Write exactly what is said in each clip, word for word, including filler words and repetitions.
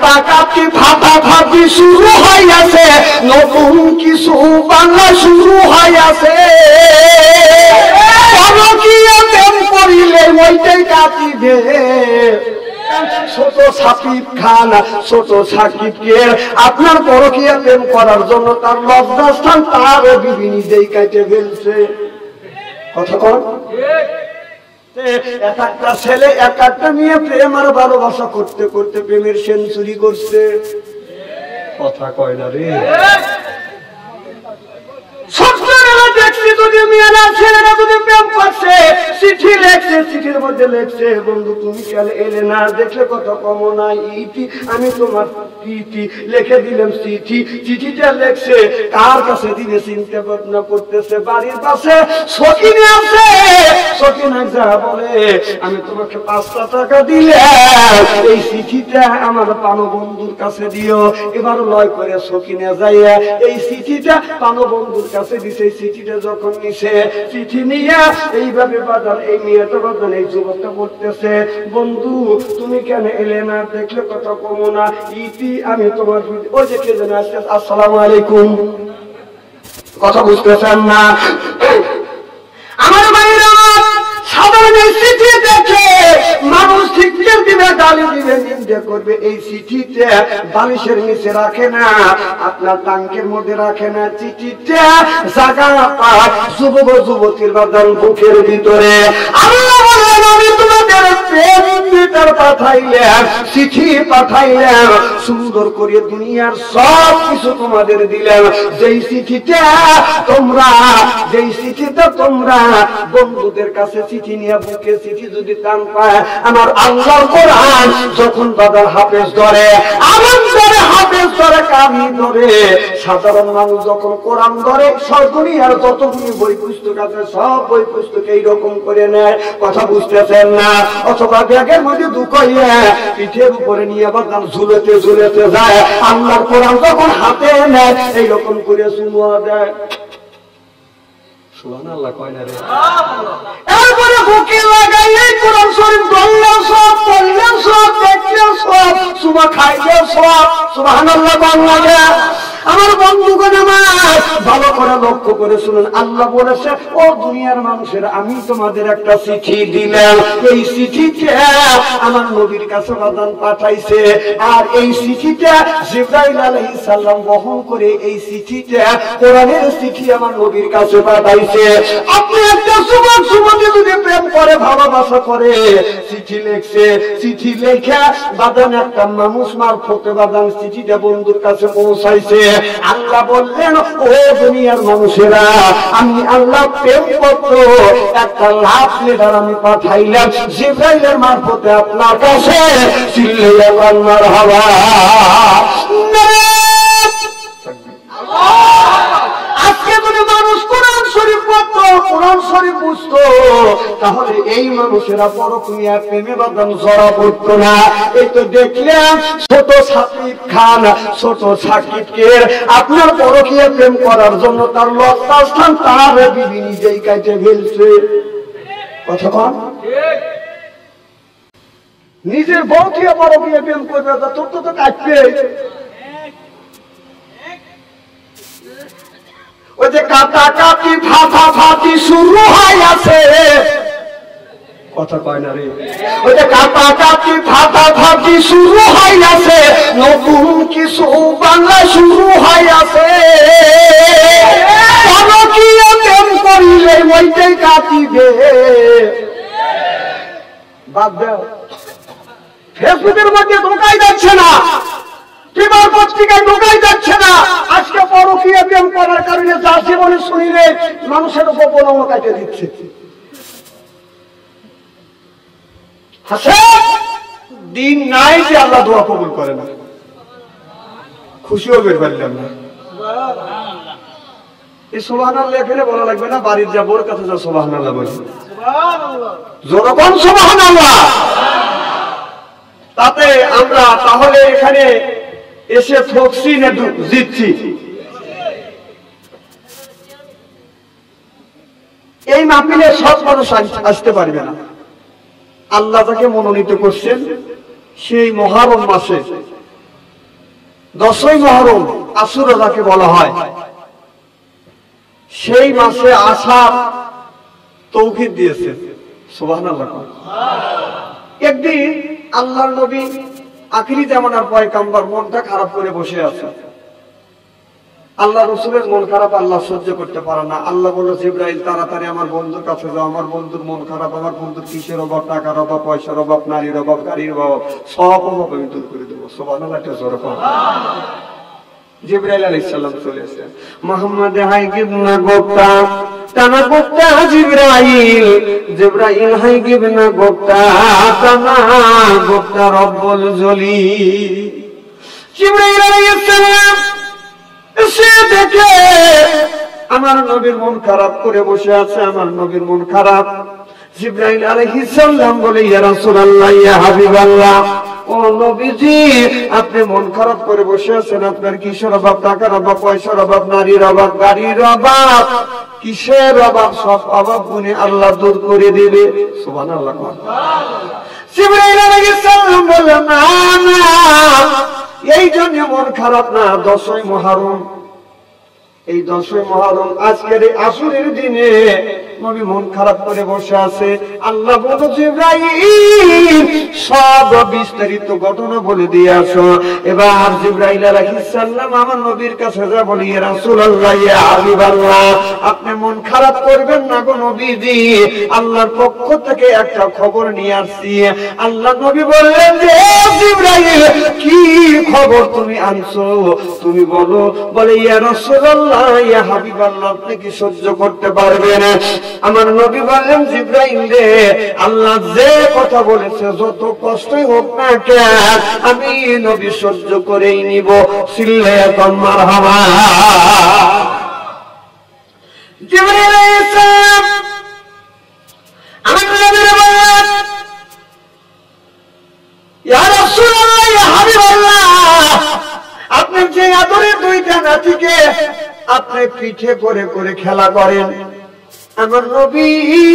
কাটাকাটি ভাগাভাগি শুরু হইয়াছে, নতুন কিছু বাংলা শুরু হইয়াছে। পরকীয়া প্রেম করিলে ওইটাই কাটিবে। ছোট সাকিব খান, ছোট সাকিবকে আপনার পরকীয়া প্রেম করার জন্য তার লজ্জাস্থান তার বিবি নিজেই কাটে ফেলছে। কথা কন, এক একটা ছেলে এক একটা মেয়ে প্রেম আর ভালোবাসা করতে করতে প্রেমের সেঞ্চুরি করছে। কথা কয় না রে। দেখছি যদি মেয়েরা ছেলেরা যদি প্রেম করছে, চিঠি লেখছে, চিঠির মধ্যে লেখছে বন্ধু তুমি কেন এলে না, দেখলে কত কম না ইতি, আমি তোমার ইতি লিখে দিলাম চিঠি। চিঠিটা লেখছে কার কাছে দিবে চিন্তা ভাবনা করতেছে। বাড়ির পাশে সকিনে আছে, সকিনা যা বলে আমি তোমাকে পাঁচটা টাকা দিলে এই চিঠিটা আমার পানো বন্ধুর কাছে দিও। এবার লয় করে সকিনে যাইয়া এই চিঠিটা পানো বন্ধুর কাছে দিছে। চিঠিটা যখন নিছে, চিঠি নিয়ে এইভাবে বাজান এই মেয়েটা বাজান এই যুবকটা বলতেছে বন্ধু তুমি কেন এলে না, দেখলে কথা কমো না ইতি, আমি তোমার ওই যে কে যেন আসছে আসসালামু আলাইকুম। কথা বুঝতেছেন না আমার ভাইরা? সাধারণ এই চিঠি দেখে মানুষ ধিক্কার দিবে, গালি দিবে, নিন্দা করবে। এই চিঠিটা বালিশের নিচে রাখে না, আপনার টাঙ্কের মধ্যে রাখে না, চিঠিটা জায়গা পায় যুবক যুবতীর বাদান বুকের ভিতরে। আল্লাহ বলেন আমি তোমাদের প্রেম পাঠাইলাম, চিঠি পাঠাইলাম, সুন্দর করে দুনিয়ার সব কিছু তোমাদের দিলাম। যেই চিঠিটা তোমরা যেই চিঠিটা তোমরা বন্ধুদের কাছে চিঠি নিয়ে বুকে চিঠি যদি টান পায়, আমার আল্লাহর কোরআন যখন বাবার হাফেজ ধরে, আমার ধরে হাফেজ ধরে, কামি ধরে, সাধারণ মানুষ যখন কোরআন ধরে, সব দুনিয়ার যতগুলি বই পুস্তক আছে সব বই পুস্তক এইরকম করে নেয়। কথা বুঝতেছেন না? অথবা ব্যাগের মধ্যে ঢুকাইয়া পিঠের উপরে নিয়ে আবার ঝুলেতে ঝুলেতে যায়। আল্লাহর কোরআন যখন হাতে নেয় এইরকম করে চুমুয়া দেয়। সুবহানাল্লাহ কয় না রে? এরপরে বুকে লাগাই এই কোরআন শরীফ ধরলেও সব, পড়লেও সব, দেখলেও সব, চুমা খাইলেও সব। সুবহানাল্লাহ বাংলা আমার বন্ধুগণ আমার ভালো করে লক্ষ্য করে শুনুন। আল্লাহ বলেছে ও দুনিয়ার মানুষের আমি তোমাদের একটা চিঠি দিলাম। এই চিঠিটা আমার নবীর কাছে বাদান পাঠাইছে, আর এই চিঠিটা জিবরাইল আলাইহিস সালাম বহন করে এই চিঠিটা কোরআনের চিঠি আমার নবীর কাছে পাঠাইছে। আপনি একটা যুবক যুবতী যদি প্রেম করে ভালোবাসা করে চিঠি লিখছে, চিঠি লেখা বাদান একটা মানুষ মারফতে বাদান চিঠিটা বন্ধুর কাছে পৌঁছাইছে। আল্লাহ বললেন ও দুনিয়ার মানুষেরা আমি আল্লাহ প্রেম পত্র একটা লাভ লেটার আমি পাঠাইলাম জিবরাইলের মারফতে আপনার কাছে। চিল্লাইয়া বলেন মারহাবা। আজকে যদি মানুষ কোরআন শরীফ পড়তো, কোরআন শরীফ বুঝতো, তাহলে এই মানুষেরা পরকীয়া প্রেমে বাঁধন জড়া পড়তো না। এই তো দেখলাম ছোট সাকিব খান, ছোট সাকিবকে আপনার পরকীয়া প্রেম করার জন্য তার লজ্জাস্থান তার বিবি নিজেই কাটে ফেলছে। কথা কন, নিজের বউকে পরকীয়া প্রেম করবে তোর তো তো কাটবে। ওই যে কাটাকাটি ভাগাভাগি শুরু হইয়াছে। কথা কয় না রে? ওই যে কাটাকাটি ভাগাভাগি শুরু হইয়াছে, নতুন কিছু বাংলা শুরু হইয়াছে। পরকীয়া প্রেম করিলে ওইটাই কাটিবে। বাদ দাও, ফেসবুকের মধ্যে ঢোকাই যাচ্ছে না, পেপার পত্রিকায় ঢোকাই যাচ্ছে না। আজকে পরকীয়া প্রেম করার কারণে যা জীবনে শুনিলে মানুষের উপর বলম কাটে দিচ্ছে। দিন নাই যে আল্লাহ দোয়া কবুল করে না। খুশিও বের পারলাম না। এই সুবহানাল্লাহ এখানে বলা লাগবে না, বাড়ির যা বোর কাছে যা সুবহানাল্লাহ বলি। জোরকন সুবহানাল্লাহ। তাতে আমরা তাহলে এখানে এসে ফক্সি না জিতছি? এই মাহফিলে সব মানুষ আসতে পারবে না। আল্লাহ তাকে মনোনীত করছেন সেই মুহররম মাসে দশই মহরম আশুরা যাকে বলা হয়, সেই মাসে আসার তৌফিক দিয়েছে। সুবহানাল্লাহ। একদিন আল্লাহর নবী আখিরি জামানার পয়গম্বর মনটা খারাপ করে বসে আছে। আল্লাহ রসুলের মন খারাপ আল্লাহ সহ্য করতে পারে না। আল্লাহ বলল, জিবরাইল তাড়াতাড়ি আমার বন্ধুর কাছে যাও, আমার বন্ধুর মন খারাপ, আমার বন্ধুর কিসের অভাব, টাকার অভাব, পয়সার অভাব, নারীর অভাব, গাড়ির অভাব, সব অভাব আমি দূর করে দেবো। সুবহানাল্লাহ। জিবরাইল আলাইহিস সালাম চলে আসেন। মুহাম্মদ হাই গিবনা গোপ্তা টানা গোপ্তা জিবরাইল, জিবরাইল হাই গিবনা গোপ্তা টানা গোপ্তা রব্বুল জলি। জিবরাইল আলাইহিস সালাম এসে দেখে আমার নবীর মন খারাপ করে বসে আছে, আমার নবীর মন খারাপ। জিবরাইল আলাইহিস সালাম বলে, ইয়া রাসূলুল্লাহ, ইয়া হাবিবাল্লাহ, ও নবীজি, আপনি মন খারাপ করে বসে আছেন, আপনার কিসের অভাব, টাকার অভাব, পয়সার অভাব, নারীর অভাব, গাড়ির অভাব, কিসের অভাব, সব অভাব গুনে আল্লাহ দূর করে দিবে। সুবহানাল্লাহ। জিবরাইল আলাইহিস সালাম বললেন, না না, এই জন্য মন খারাপ না, দশই মুহররম, এই দশই মুহররম আজকের এই আসরের দিনে নবী মন খারাপ করে বসে আছে। আল্লাহ বলল, জিবরাইল সব বিস্তারিত ঘটনা বলে দিয়ে আসো। এবার জিবরাইল আলাইহিস সালাম আমার নবীর কাছে যা বলি, ইয়া রাসূলুল্লাহ, ইয়া হাবিবাল্লাহ, আপনি মন খারাপ করবেন না গো নবীজি, আল্লাহর পক্ষ থেকে একটা খবর নিয়ে আসছি। আল্লাহ নবী বললেন যে, জিবরাইল কি খবর তুমি আনছো, তুমি বলো। বলে, ইয়া রাসূলুল্লাহ, ইয়া হাবিবাল্লাহ, আপনি কি সহ্য করতে পারবেন? আমার নবী বললেন, জিবরাইল রে, আল্লাহ যে কথা বলেছে যত কষ্টই হোক না কেন আমি নবী সহ্য করেই নিব। সিল্লে এখন মারহাবা। জিবরাইল আলাইহিস সালাম আমার নবীর বললেন, ইয়া রাসূলুল্লাহ, ইয়া হাবিবাল্লাহ, আপনি যে আদরের দুইটা নাতিকে আপনি পিঠে করে করে খেলা করেন, আমার নবী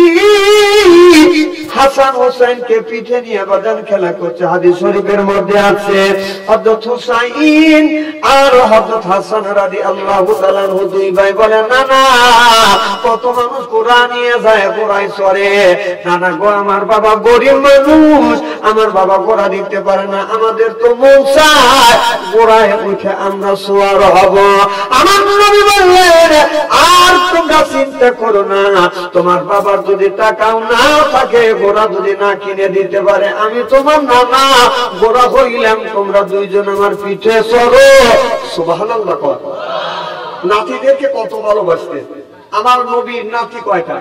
হাসান হোসেনকে পিঠে নিয়ে বাজান খেলা করছে। হাদিস শরীফের মধ্যে আছে, হযরত হুসাইন আর হযরত হাসান রাদিয়াল্লাহু তাআলা আনহু দুই ভাই বলে, না না, কত মানুষ কোরআন নিয়ে যায়, কোরআন সরে, না না গো, আমার বাবা গরিব মানুষ, আমার বাবা গোড়া দিতে পারে না, আমাদের তো মন চায় গোড়ায় উঠে আমরা সোয়ার হব। আমার নবী বললেন, আর তোমরা চিন্তা করো না, তোমার বাবার যদি টাকাও না থাকে, গোড়া যদি না কিনে দিতে পারে, আমি তোমার নানা গোড়া হইলাম, তোমরা দুইজন আমার পিঠে চড়ো। সুবহানাল্লাহ। নাতিদেরকে কত ভালোবাসতেন। আমার নবীর নাতি কয়টা?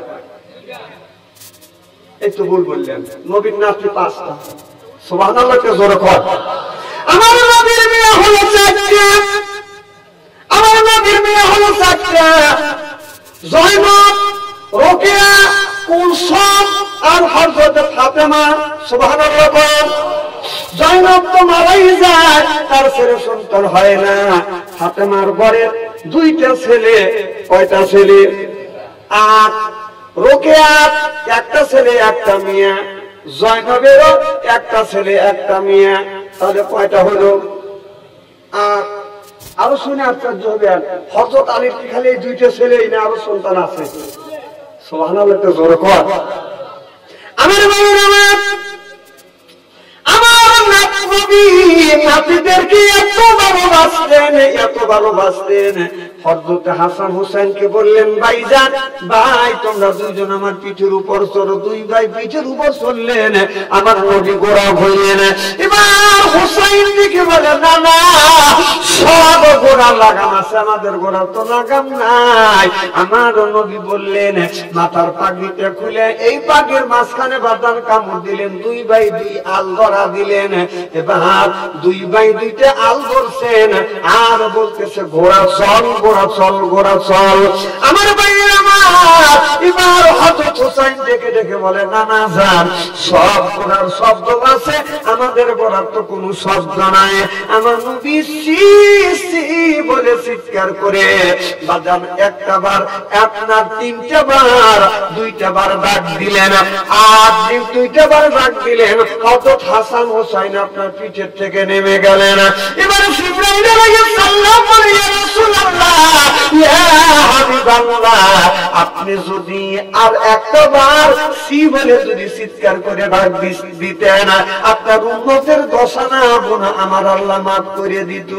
এই তো ভুল বললেন, নবীর নাতি পাঁচটা। সুবহানাল্লাহ কে জোরে কর। আমার নবীর মেয়ে হলো চারটা, আমার নবীর মেয়ে হলো চারটা, জয়নব, রোকেয়া, কুলসুম আর হযরত ফাতেমা। সুবহানাল্লাহ। জয়নব তো মারাই যায়, তার ছেলে সন্তান হয় না। ফাতেমার ঘরে দুইটা ছেলে। কয়টা ছেলে? আর রোকেয়ার একটা ছেলে একটা মেয়ে, জয়নবেরও একটা ছেলে একটা মেয়ে, তাহলে কয়টা হলো? আর আরো শুনে আশ্চর্য হবেন, হযরত আলীর কি খালি দুইটা ছেলেই না আরো সন্তান আছে? সুবহানাল্লাহ। জোরে কর। আমার ভাইরা, আমার নবী নাতিদেরকে এত ভালোবাসতেন, এত ভালোবাসতেন। হযরত হাসান হোসেনকে বললেন, ভাইজান, ভাই তোমরা দুইজন আমার পিঠের উপর চড়ো। দুই ভাই পিঠের উপর চললেন, আমার নবী গোড়া হইলেন। এবার হোসেন দিকে বলে, না না, সব গোড়া লাগাম আছে, আমাদের গোড়া তো লাগাম নাই। আমার নবী বললেন, মাথার পাগড়িটা খুলে এই পাগড়ির মাঝখানে বাদান কামড় দিলেন, দুই ভাই দুই আল ধরা দিলেন। এবার দুই ভাই দুইটা আল ধরছেন আর বলতেছে, ঘোড়া চল, ঘোড়া চল, ঘোড়া চল। আমার ভাইয়ের আমার, এবার হযরত হুসাইন ডেকে ডেকে বলে, না না যান, সব ঘোড়ার শব্দ আছে, আমাদের ঘোড়ার তো কোনো শব্দ নাই। আমার নবী সি সি বলে চিৎকার করে বাজান একটা বার, আপনার তিনটা বার, দুইটা বার ডাক দিলেন, আর দুইটা বার ডাক দিলেন। হযরত হাসান হোসেন আপনার পিঠের থেকে নেমে গেলেন। এবার জিবরাইল জিবরাইল আলাইহিস সালাম বলে ইয়া রাসূলুল্লাহ ইয়া হাবিবাল্লাহ আপনি যদি আর একটা বার সি বলে যদি চিৎকার করে ডাক দিতেন আপনার উম্মতের দশা না গুনাহ আমার আল্লাহ মাফ করে দিত।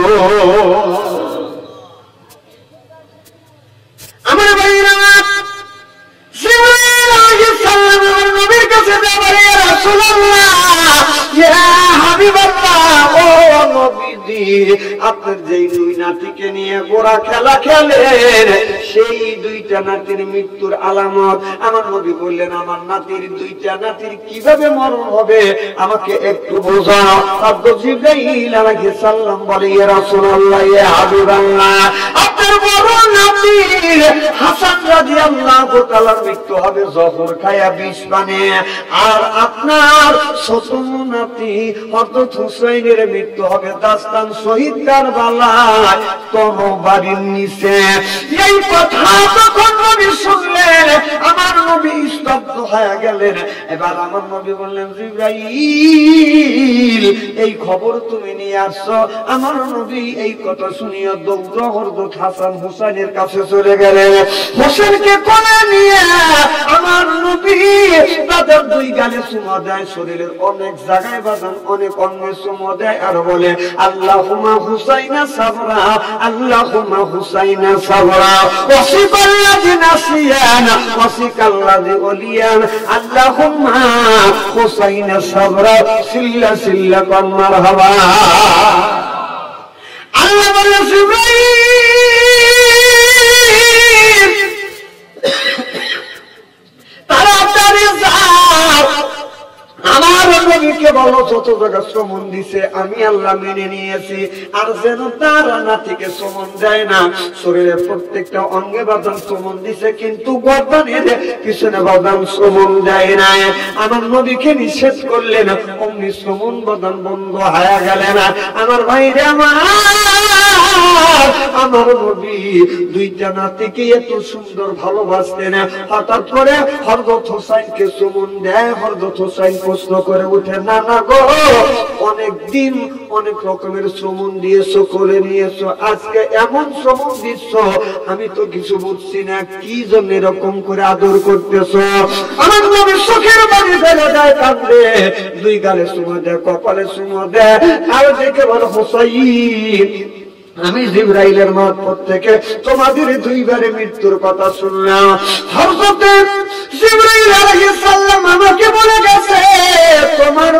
আমার ভাইরা জিবরাইল আলাইহিস সালাম আমার নবীর কাছে বলে ইয়া রাসূলুল্লাহ ইয়া হাবিবাল্লাহ ও নবীজি আপনার যেই দুই নাতিকে নিয়ে গোরা খেলা খেলেন সেই দুইটা নাতির মৃত্যুর আলামত আমার নবী বললেন আমার নাতির দুইটা নাতির কিভাবে মরণ হবে আমাকে একটু বোঝাও। আব্দুল জিবরাইল আলাইহিস সালাম বলে ইয়া রাসূলুল্লাহ ইয়া হাবিবাল্লাহ আপনার বড় নাতি হাসান রাদিয়াল্লাহু তাআলার মৃত্যু হবে জহর খায়া বিষ পানে, আর আপনার ছোট নাতি হযরত হুসাইনের মৃত্যু হবে দাস্তান শহীদ কারবালায় তরবারির নিচে। এই কথা যখন নবী শুনলেন আমার নবী স্তব্ধ হয়ে গেলেন। এবার আমার নবী বললেন জিবরাইল এই খবর তুমি নিয়ে আসছো। আমার নবী এই কথা শুনিয়া দৌড় হযরত হাসান হুসাইনের কাছে চলে গেলেন। হোসেনকে কোলে নিয়ে আমার নবী তাদের দুই গালে চুমা দেয়, শরীরের অনেক জায়গায় বাজান অনেক অঙ্গে চুমা দেয় আর বলে আল্লাহুম্মা হুসাইনা সাবরা আল্লাহুম্মা হুসাইনা সাবরা ওয়াসিকাল্লাযী নাসিয়ান ওয়াসিকাল্লাযী ওলিয়ান আল্লাহুম্মা হুসাইনা সাবরা সিল্লা সিল্লা কর মারহাবা। আল্লাহ বলে জিবরাইল তাড়াতাড়ি যাও আমার নবীকে বলো যত জায়গা শ্রমণ দিছে আমি আল্লাহ মেনে নিয়েছি, আর যেন তার নাতিকে শ্রমণ দেয় না। শরীরের প্রত্যেকটা অঙ্গে বাদান শ্রমণ দিছে কিন্তু গর্দানের পিছনে বাদান শ্রমণ দেয় না। আমার নবীকে নিষেধ করলেন, অমনি শ্রমণ বাদান বন্ধ হয়ে গেলেন। আমার ভাইরা আমার আমার নবী দুইটা নাতিকে এত সুন্দর ভালোবাসতেন, হঠাৎ করে হযরত হোসাইনকে চুমুন দেয়। হযরত হোসাইন প্রশ্ন করে উঠে না না গো অনেকদিন অনেক রকমের চুমুন দিয়েছো, কোলে নিয়েছো, আজকে এমন চুমুন দিচ্ছ আমি তো কিছু বুঝছি না, কি জন্য এরকম করে আদর করতেছো? আমার নবী চোখের পানি ফেলে দেয়, কাঁদে, দুই গালে চুমো দেয়, কপালে চুমো দেয়, আর দেখে বলে হোসাইন আমি জিবরাইলের মারফত থেকে তোমাদের দুইবারে মৃত্যুর কথা শুনলাম। হযরত জিবরাইল আলাইহিস সালাম আমাকে বলে গেছে তোমার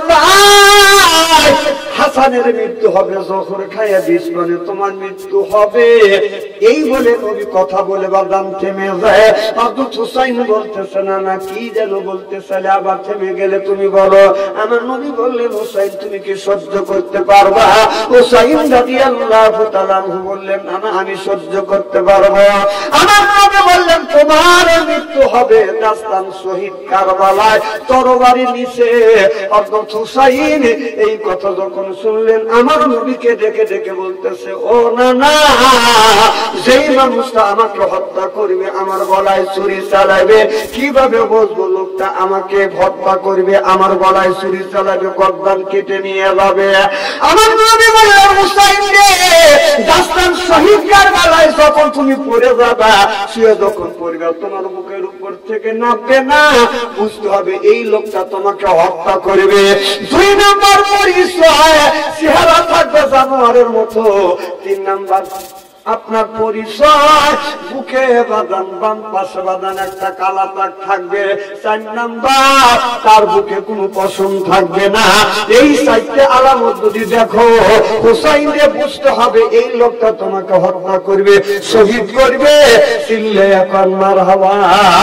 ভাই হাসানের মৃত্যু হবে জহর খায়া বিষ পানে, তোমার মৃত্যু হবে। এই বলে নবী কথা বলে বাদাম থেমে যায়। হযরত হুসাইন বলতেছে না না কি যেন বলতেছে, আবার থেমে গেলে তুমি বলো। আমার নবী বললেন হুসাইন তুমি কি সহ্য করতে পারবা? হুসাইন রাদিয়াল্লাহু তাআলা বললেন না না আমি সহ্য করতে পারবো। আমার নবী বললেন তোমার মৃত্যু হবে দাস্তান শহীদ কারবালায় তরবারির নিচে। হযরত হুসাইন এই কথা যখন শুনলেন আমার নবীকে ডেকে ডেকে বলতেছে ও না না যেই মানুষটা আমাকে হত্যা করবে আমার গলায় ছুরি চালাবে, কিভাবে বুঝবো লোকটা আমাকে হত্যা করবে, আমার গলায় ছুরি চালাবে, গর্দান কেটে নিয়ে যাবে। আমার নবী বললেন হুসাইন রে দাস্তান শহীদ কারবালায় যখন তুমি পড়ে যাবা, শুয়ে যখন পড়বে তোমার বুকের উপর থেকে নামবে না, বুঝতে হবে এই লোকটা তোমাকে হত্যা করবে। দুই নম্বর পরিচয় চেহারা থাকবে জানোয়ারের মতো। তিন নম্বর আপনার পরিচয় বুকে বাদান বাম পাশে বাদান একটা কালা দাগ থাকবে। চার নাম্বার তার বুকে কোনো পশম থাকবে না। এই চারটে আলামত যদি দেখো হুসাইনকে বুঝতে হবে এই লোকটা তোমাকে হত্যা করবে, শহীদ করবে। চিল্লে এখন মারহাবা।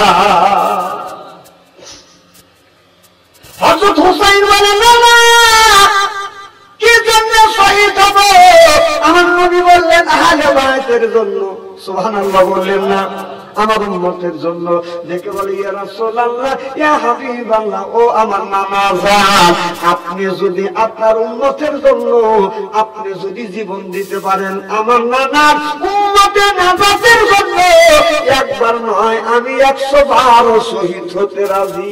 হযরত হুসাইন বলে না না কি জন্য শহীদ হব? আমার নবী বললেন আহলে বাইতের জন্য। সুবহানাল্লাহ বললেন না, আমার উম্মতের জন্য। দেখে বলে ইয়া রাসূলুল্লাহ ইয়া হাবিবাল্লাহ ও আমার নানা জান, আপনি যদি আপনার উম্মতের জন্য আপনি যদি জীবন দিতে পারেন আমার নানার উম্মতের নাজাতের জন্য, একবার নয় আমি একশো বার শহীদ হতে রাজি।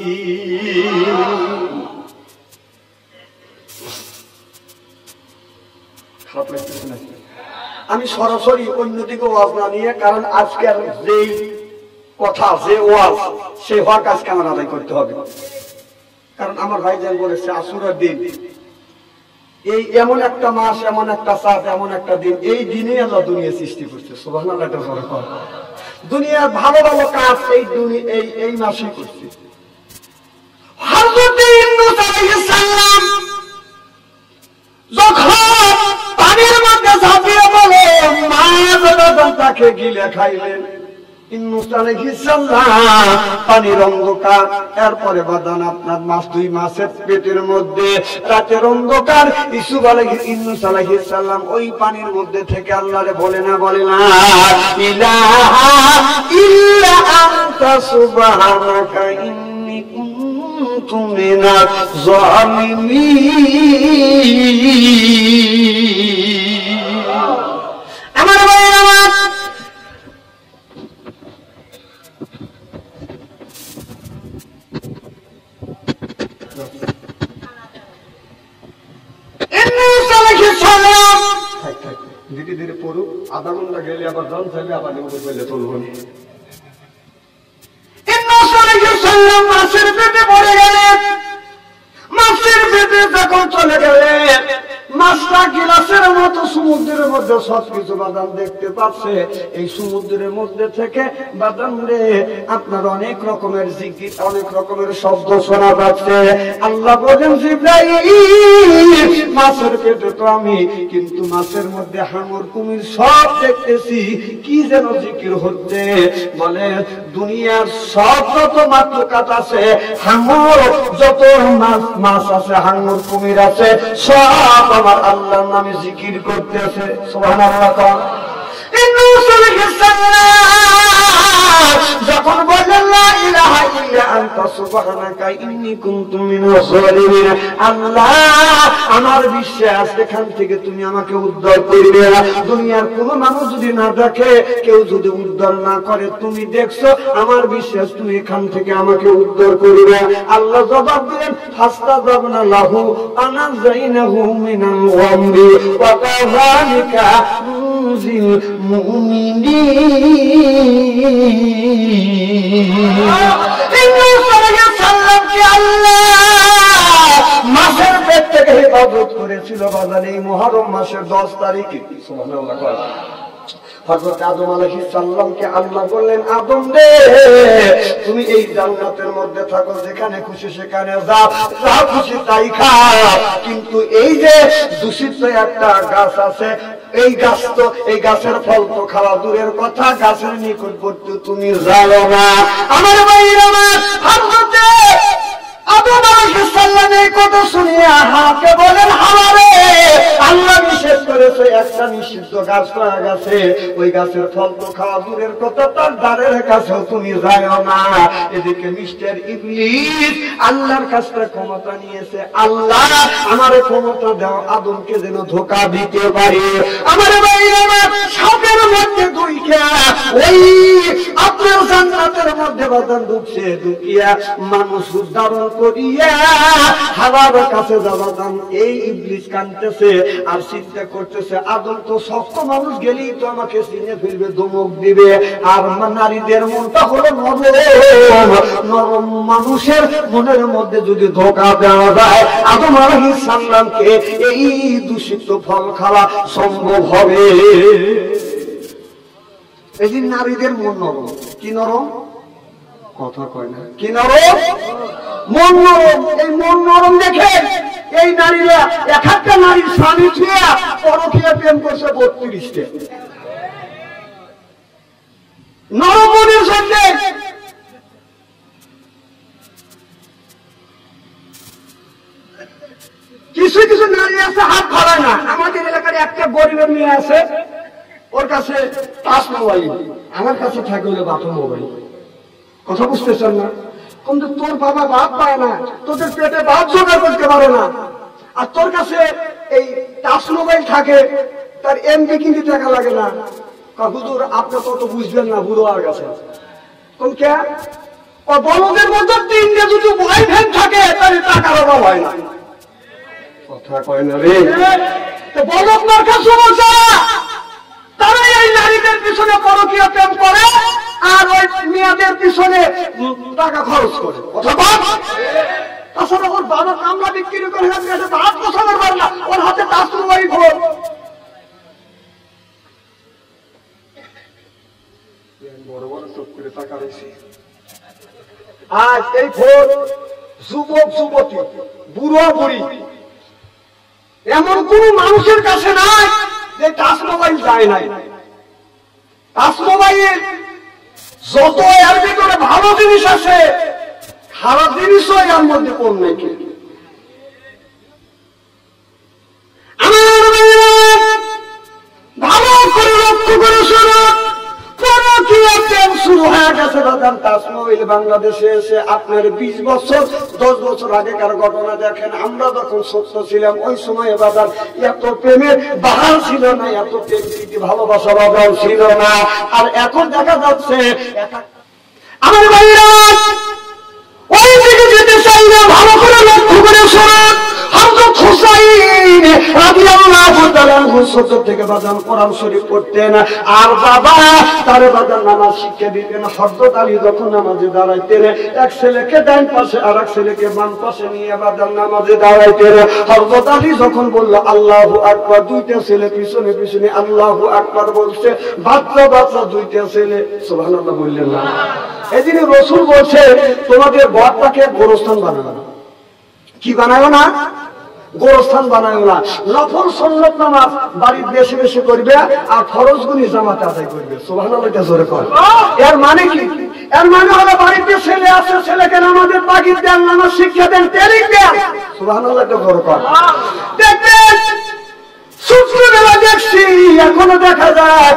আমি সরাসরি অন্যদিকে ওয়াজ না নিয়ে, কারণ আজকের যেই কথা, যে ওয়াজ, সেই হক আজকে আমার আদায় করতে হবে। কারণ আমার ভাইজান বলেছে আশুরার দিন, এই এমন একটা মাস, এমন একটা চাঁদ, এমন একটা দিন, এই দিনে আল্লাহ দুনিয়া সৃষ্টি করছে। সুবহানাল্লাহ। দুনিয়ার ভালো ভালো কাজ এই দুনিয়া এই এই মাসেই করছে। হযরত ইউনূস আলাইহিস সালাম যখন পানির মধ্যে ঝাঁপিয়ে পড়ে মাছ তাকে গিলে খাইলেন, ইউনূস আলাইহিস সালাম পানির অন্ধকার, এরপরে বাদান আপনার মাছ, দুই মাসের পেটের মধ্যে রাতের অন্ধকার, ইউসুফ আলাইহিস ইউনূস আলাইহিস সালাম ওই পানির মধ্যে থেকে আল্লাহরে বলে না বলে না ইলাহা ইল্লা আনতা সুবহানাকা ইন্নী কুনতু মিনাজ জালিমিন। আমার ভাইরা, আমার ধীরে ধীরে পড়ুক, আধা ঘন্টা গেলে আবার জন চাইলে আবার নিউজে ফেলে চলব। মাছের পেটে পড়ে গেলেন, মাছের পেটে যখন চলে গেলেন, মাছটা গিলাসের মতো সমুদ্রের মধ্যে সবকিছু বাদাম দেখতে পাচ্ছে। এই সমুদ্রের মধ্যে থেকে বাদাম রে আপনার অনেক রকমের জিকির, অনেক রকমের শব্দ শোনা যাচ্ছে। আল্লাহ বলেন জিবরাইল, মাছের পেটে তো আমি, কিন্তু মাছের মধ্যে হাঙর কুমির সব দেখতেছি, কি যেন জিকির হচ্ছে। বলে দুনিয়ার সব যত মাতলুকাত আছে, হাঙর যত মাছ মাছ আছে, হাঙর কুমির আছে, সব আমার আল্লাহর নামে জিকির করতেছে। সুবহানাল্লাহ। ইউনূস আলাইহিস সালাম যখন বললেন লা ইলাহা ইল্লা আনতা সুবহানাকা ইন্নী কুনতু মিনাজ জালিমিন, আল্লাহ আমার বিশ্বাস এখান থেকে তুমি আমাকে উদ্ধার করবে। দুনিয়ার কোন মানুষ যদি না দেখে, কেউ যদি উদ্ধার না করে, তুমি দেখছো, আমার বিশ্বাস তুমি এখান থেকে আমাকে উদ্ধার করবে। আল্লাহ জবাব দিলেন ফাস্তাজাবনা লাহু আনাযাইনাহু মিনাল গামরি ওয়া কাযালিকা নুজিল মাসের পেট থেকে হেফাজত করেছিল বাজার এই মুহররম মাসের দশ তারিখে। সুবহানাল্লাহ। হযরত আদম আলাইহিস সালামকে আল্লাহ বললেন, আদম রে তুমি এই জান্নাতের মধ্যে থাকো, যেখানে খুশি সেখানে যাও, যা খুশি তাই খাও, কিন্তু এই যে দূষিত একটা গাছ আছে, এই গাছ তো, এই গাছের ফল তো খাওয়া দূরের কথা, গাছের নিকটবর্তী তুমি যাও না। আমার ভাইরা, আমার হযরত আদম আলাইহিস সালাম এই কথা শুনিয়া হাকে বলেন, হাওয়ারে আল্লাহ নিষেধ করেছে একটা নিষিদ্ধ গাছ পাওয়া গেছে, ওই গাছের ফল তো খাওয়া দূরের কথা, তার দ্বারের কাছেও তুমি যাও না। এদিকে মিস্টার ইবলিস আল্লাহর কাছে ক্ষমতা নিয়েছে, আল্লাহ আমারে ক্ষমতা দাও আদমকে যেন ধোঁকা দিতে পারে। আমার ভাইরা, আমার সাপের মধ্যে দুইটা ওই আপনার জান্নাতের মধ্যে বাদান ঢুকছে, ঢুকিয়া মানুষ উদ্ধারণ করিয়া হাওয়ার কাছে যাবাদান। এই ইবলিস কাঁদতেছে আর চিন্তা করতেছে, আদম তো শক্ত মানুষ, গেলেই তো আমাকে চিনে ফেলবে, ধমক দিবে। আর নারীদের মনটা হলো নরম, নরম মানুষের মনের মধ্যে যদি ধোঁকা দেওয়া যায়, আদম আলাইহিস সালামকে এই দূষিত ফল খাওয়া সম্ভব হবে। এই যে নারীদের মন নরম, কি নরম কথা কয় না, কি নরম, মন নরম। এই মন নরম দেখে এই নারীরা এক একটা নারীর স্বামী ছুঁয়া পরকীয়া প্রেম করছে বত্রিশটা। নরম মনের সঙ্গে কিছু কিছু নারী আছে হাত ধরায় না। আমাদের এলাকার একটা গরিবের মেয়ে আছে, ওর কাছে টাচ মোবাইল, আমার কাছে থাকে হলো বাপের মোবাইল। কথা বুঝতেছেন না? কিন্তু তোর বাবা বাপ পায় না, তোদের পেটে বাপ জোগাড় করতে পারে না, আর তোর কাছে এই টাচ মোবাইল থাকে, তার এমবি কিনতে টাকা লাগে না। হুজুর আপনি কত বুঝবেন না, বুড়ো হয়ে গেছে। কোন কে বলদের মধ্যে তিনটে যদি বয়ফ্রেন্ড থাকে, তাহলে টাকার অভাব হয় না। কথা কয় না রে। বলক মার্কা যুবক যারা, তারা এই নারীদের পিছনে পরকীয়া প্রেম করে আর ওই মেয়েদের পিছনে টাকা খরচ করে। কথা বল। তাছাড়া ওর বাবা কামলা বিক্রি করে ভাত বসানোর পারে না, ওর হাতে তাসরুবাই ভোট। বড় বড় চোখ করে টাকা রয়েছে। আজ এই ভোট যুবক যুবতী বুড়ো বুড়ি এমন কোন মানুষের কাছে নাই যে টাচ মোবাইল যায় নাই। টাচ মোবাইল যত এর ভিতরে ভালো জিনিস আছে, খারাপ জিনিসও এর মধ্যে কম নেই। ভালো করে লক্ষ্য করে শোনো, শুরু হয়ে গেছে বাংলাদেশে এসে। আপনার বিশ বছর দশ বছর আগেকার ঘটনা দেখেন। আমরা যখন ছোট্ট ছিলাম ওই সময় বাজার এত প্রেমের বাহার ছিল না, এত প্রেম প্রীতি ভালোবাসা বাজার ছিল না। আর এখন দেখা যাচ্ছে আমার ভাইরা ওই দিকে যেতে চাই না। ভালো করে লক্ষ্য করে শোনেন, হযরত হুসাইন রাদিয়াল্লাহু তাআলা ছোট থেকে বাজান কোরআন শরীফ পড়তেন আর বাবা তারে বাজান নামাজ শিক্ষা দিতেন। হযরত আলী যখন নামাজে দাঁড়াইতেন এক ছেলেকে ডান পাশে আর এক ছেলেকে বাম পাশে নিয়ে বাজান নামাজে দাঁড়াইতেন। হযরত আলী যখন বলল আল্লাহু আকবার, দুইটা ছেলে পিছনে পিছনে আল্লাহু আকবার বলছে। বাচ্চা বাচ্চা দুইটা ছেলে সুবহানাল্লাহ বললেন না। এদিকে রাসূল বলছে তোমাদের ঘরটাকে গোরস্থান বানানো। কি বানায় না? গোরস্থান বানায় না। নফল সুন্নাত নামাজ বাড়ির বেশি বেশি করবে আর ফরজ গুলি জামাতে আদায় করবে। সুবহানাল্লাহ জোরে কর। এর মানে কি? এর মানে হলো বাড়িতে ছেলে আছে, ছেলেকে নামাজের তাগিদ দেন, নামাজ শিক্ষা দেন, ট্রেনিং দেন। সুবহানাল্লাহ জোরে কর। দেখবেন ছোটবেলা দেখছি এখনো দেখা যায়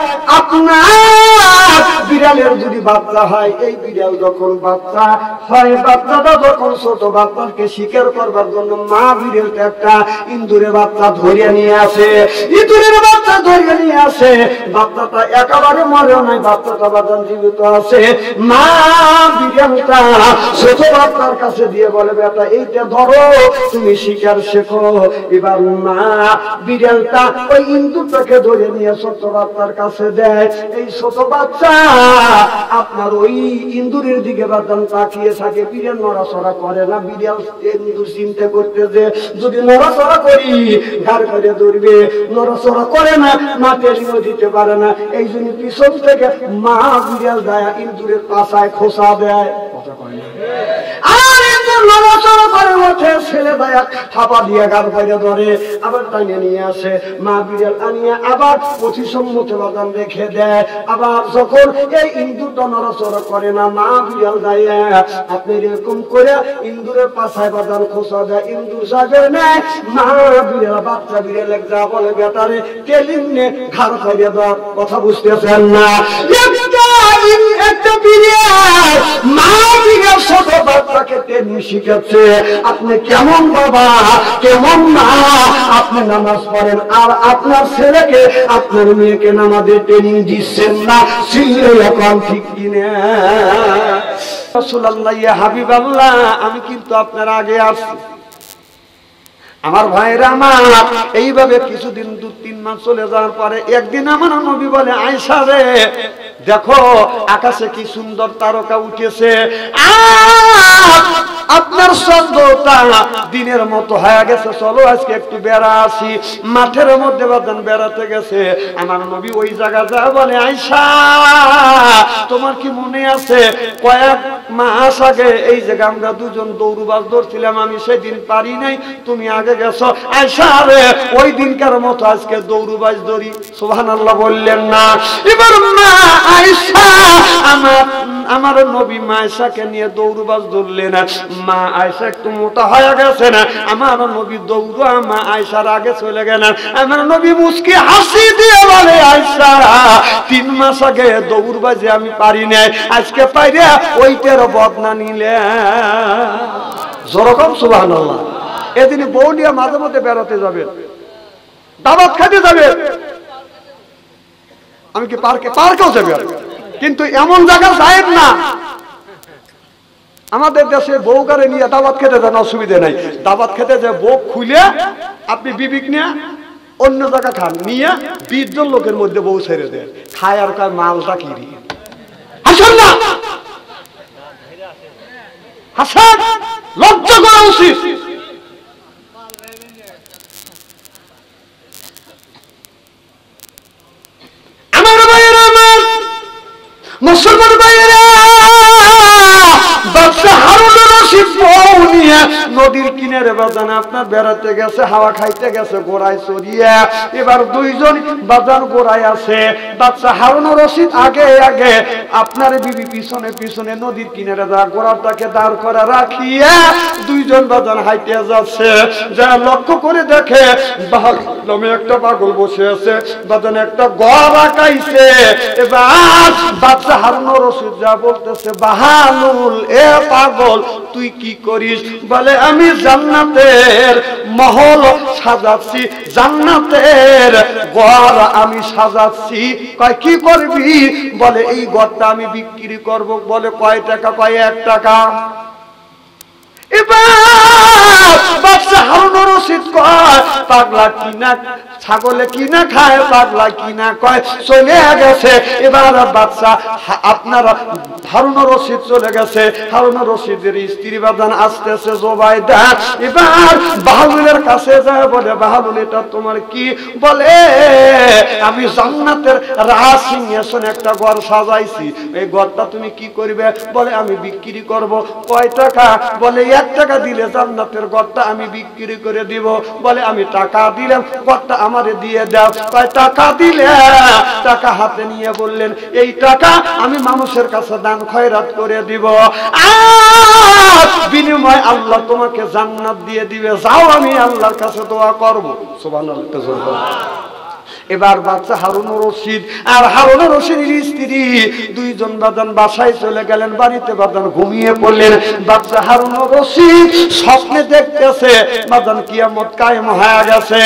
আপনার বিড়ালের যদি বাচ্চা হয়, এই বিড়াল যখন বাচ্চা হয়, বাচ্চাটা যখন ছোট, বাচ্চাকে শিকার করবার জন্য মা বিড়ালটা একটা ইঁদুরের বাচ্চা ধরিয়ে নিয়ে আসে। ইঁদুরের বাচ্চা ধরিয়ে নিয়ে আসে, বাচ্চাটা একেবারে মরেও নাই, বাচ্চাটা বাচ্চা জীবিত আছে। মা বিড়ালটা ছোট বাচ্চার কাছে দিয়ে বলে বেটা এইটা ধরো, তুমি শিকার শেখো। এবার মা বিড়ালটা ওই ইন্দুরটাকে ধরে নিয়ে ছোট বাচ্চার কাছে দেয়। এই ছোট বাচ্চা আপনার ওই ইন্দুরের দিকে বাদাম তাকিয়ে থাকে, বিড়াল নড়াচড়া করে না। বিড়াল ইন্দুর চিন্তা করতে যে যদি নড়াচড়া করি ঘাড় করে ধরবে, নড়াচড়া করে না, মা টেলিও দিতে পারে না। এই জন্য পিছন থেকে মা বিড়াল দেয় ইন্দুরের পাশায় খোসা দেয়। কথা কয় না। আর ইন্দুর নড়াচড়া করে ওঠে, ছেলে দেয় থাপা দিয়ে গাড় করে ধরে, আবার টাইনে নিয়ে আসে। মা বিড়াল আনিয়ে আবার প্রতিসম্মত বাদাম রেখে দেয়। আবার যখন এই ইন্দুরটা নড়াচড়া করে না, মা বিড়াল দেয় আপনি এরকম করে ইন্দুরের পাশায় বাদাম খোসা দেয়। ইন্দুর সাজে নেয়, মা বিড়াল বাচ্চা বিড়াল যা বলে বেটারে টেলিং নে ঘাড় খাইয়ে দেওয়ার। কথা বুঝতেছেন না? একটা বিড়াল মা বিড়াল ছোট বাচ্চাকে টেলিং শিখাচ্ছে। আপনি কেমন বাবা, কেমন মা, আপনি নামাজ পড়েন আর আপনার ছেলেকে আপনার মেয়েকে নামাজের ট্রেনিং দিচ্ছেন না। ছিল এখন ঠিক কিনা? রাসূলুল্লাহ ইয়া হাবিবাল্লাহ, আমি কিন্তু আপনার আগে আসছি। আমার ভাইরা আমার এইভাবে কিছুদিন দু তিন মাস চলে যাওয়ার পরে একদিন আমার নবী বলে আয়েশা রে দেখো আকাশে কি সুন্দর তারকা উঠেছে, আপনার চন্দ্রটা দিনের মতো হয়ে গেছে, চলো আজকে একটু বেড়া আসি। মাঠের মধ্যে বাদান বেড়াতে গেছে। আমার নবী ওই জায়গা যা বলে আয়েশা তোমার কি মনে আছে কয়েক মাস আগে এই জায়গা আমরা দুজন দৌড়বাজ ধরছিলাম, আমি সেদিন পারি নাই, তুমি আগে গেছো। আয়েশা রে ওই দিনকার মতো আজকে দৌড়বাজ ধরি। সুবহানাল্লাহ বললেন না? এবার মা আয়েশা আমার আমার নবী মা আয়েশাকে নিয়ে দৌড়বাজ ধরলেন। মা আয়েশা একটু মোটা হয়ে গেছে না, আমার নবী দৌড়া মা আয়েশার আগে চলে গেলেন। আমার নবী মুস্কি হাসি দিয়ে বলে আয়েশা তিন মাস আগে দৌড়বাজি আমি পারি নাই, আজকে পাইরে ওইটার বদনা নিলে। যেরকম সুবহানাল্লাহ। এদিন বউ নিয়ে মাঝে মধ্যে বেড়াতে যাবে, দাওয়াত খেতে যাবে, আমি কি পার্কে পার্কেও যাবে, কিন্তু এমন জায়গা যায় না। আমাদের দেশে বউ গাড়ি নিয়ে দাওয়াত খেতে যান অসুবিধা নাই, দাওয়াত খেতে যে বউ খুলে আপনি বিবিক নিয়ে অন্য জায়গা খান, নিয়ে বিশ জন লোকের মধ্যে বউ ছেড়ে দেন, খায় আর খায় মালটা কিনি। হাসান না, হাসান, লজ্জা করা উচিত। আমার ভাইয়েরা, আমার মুসলমান ভাইয়েরা, বাদশা হারুন রশিদ বউ নিয়ে নদীর কিনারে বাজান আপনার বেড়াতে গেছে, হাওয়া খাইতে গেছে গোড়ায় চড়িয়ে। এবার দুইজন বাজান গোড়ায় আছে, বাদশা হারুন রশিদ আগে আগে, আপনার বিবি পিছনে পিছনে নদীর কিনারে যা গোড়াটাকে দাঁড় করে রাখিয়ে দুইজন বাজান হাইতে যাচ্ছে। যা লক্ষ্য করে দেখে বাঘ একটা পাগল বসে আছে, বাজান একটা গড় আঁকাইছে। এবার বাদশা হারুন রশিদ যা বলতেছে, বাহালুল এ পাগল তুই কি করিস? বলে আমি জান্নাতের মহল সাজাচ্ছি, জান্নাতের ঘর আমি সাজাচ্ছি। কয় কি করবি? বলে এই ঘরটা আমি বিক্রি করব। বলে কয় টাকা? কয় এক টাকা। এবার বাদশা হারুন রশিদ কয়, পাগলা কিনা ছাগলে কিনা খায়, পাগলা কিনা কয় চলে গেছে। এবার বাদশা আপনার হারুন রশিদ চলে গেছে। হারুন রশিদের স্ত্রী বাজান আসতেছে জোবাইদা। এবার বাহালুলের কাছে যায়, বলে বাহালুল এটা তোমার কি? বলে আমি জান্নাতের রাজ সিংহাসন একটা ঘর সাজাইছি, এই ঘরটা তুমি কি করবে? বলে আমি বিক্রি করব। কয় টাকা? বলে এক টাকা দিলে জান্নাতের ঘরটা আমি বিক্রি করে দিব। বলে আমি টাকা দিলাম, ঘরটা আমারে দিয়ে দাও। কয় টাকা দিলে? টাকা হাতে নিয়ে বললেন এই টাকা আমি মানুষের কাছে দান খয়রাত করে দিব, আর বিনিময় আল্লাহ তোমাকে জান্নাত দিয়ে দিবে। যাও আমি আল্লাহর কাছে দোয়া করব। সুবহানাল্লাহ। এবার বাচ্চা হারুন রশিদ আর হারুন রশিদের স্ত্রী দুইজন বাজান বাসায় চলে গেলেন, বাড়িতে বাজান ঘুমিয়ে পড়লেন। বাচ্চা হারুন রশিদ স্বপ্নে দেখতেছে বাজান কিয়ামত কায়েম হয়ে গেছে,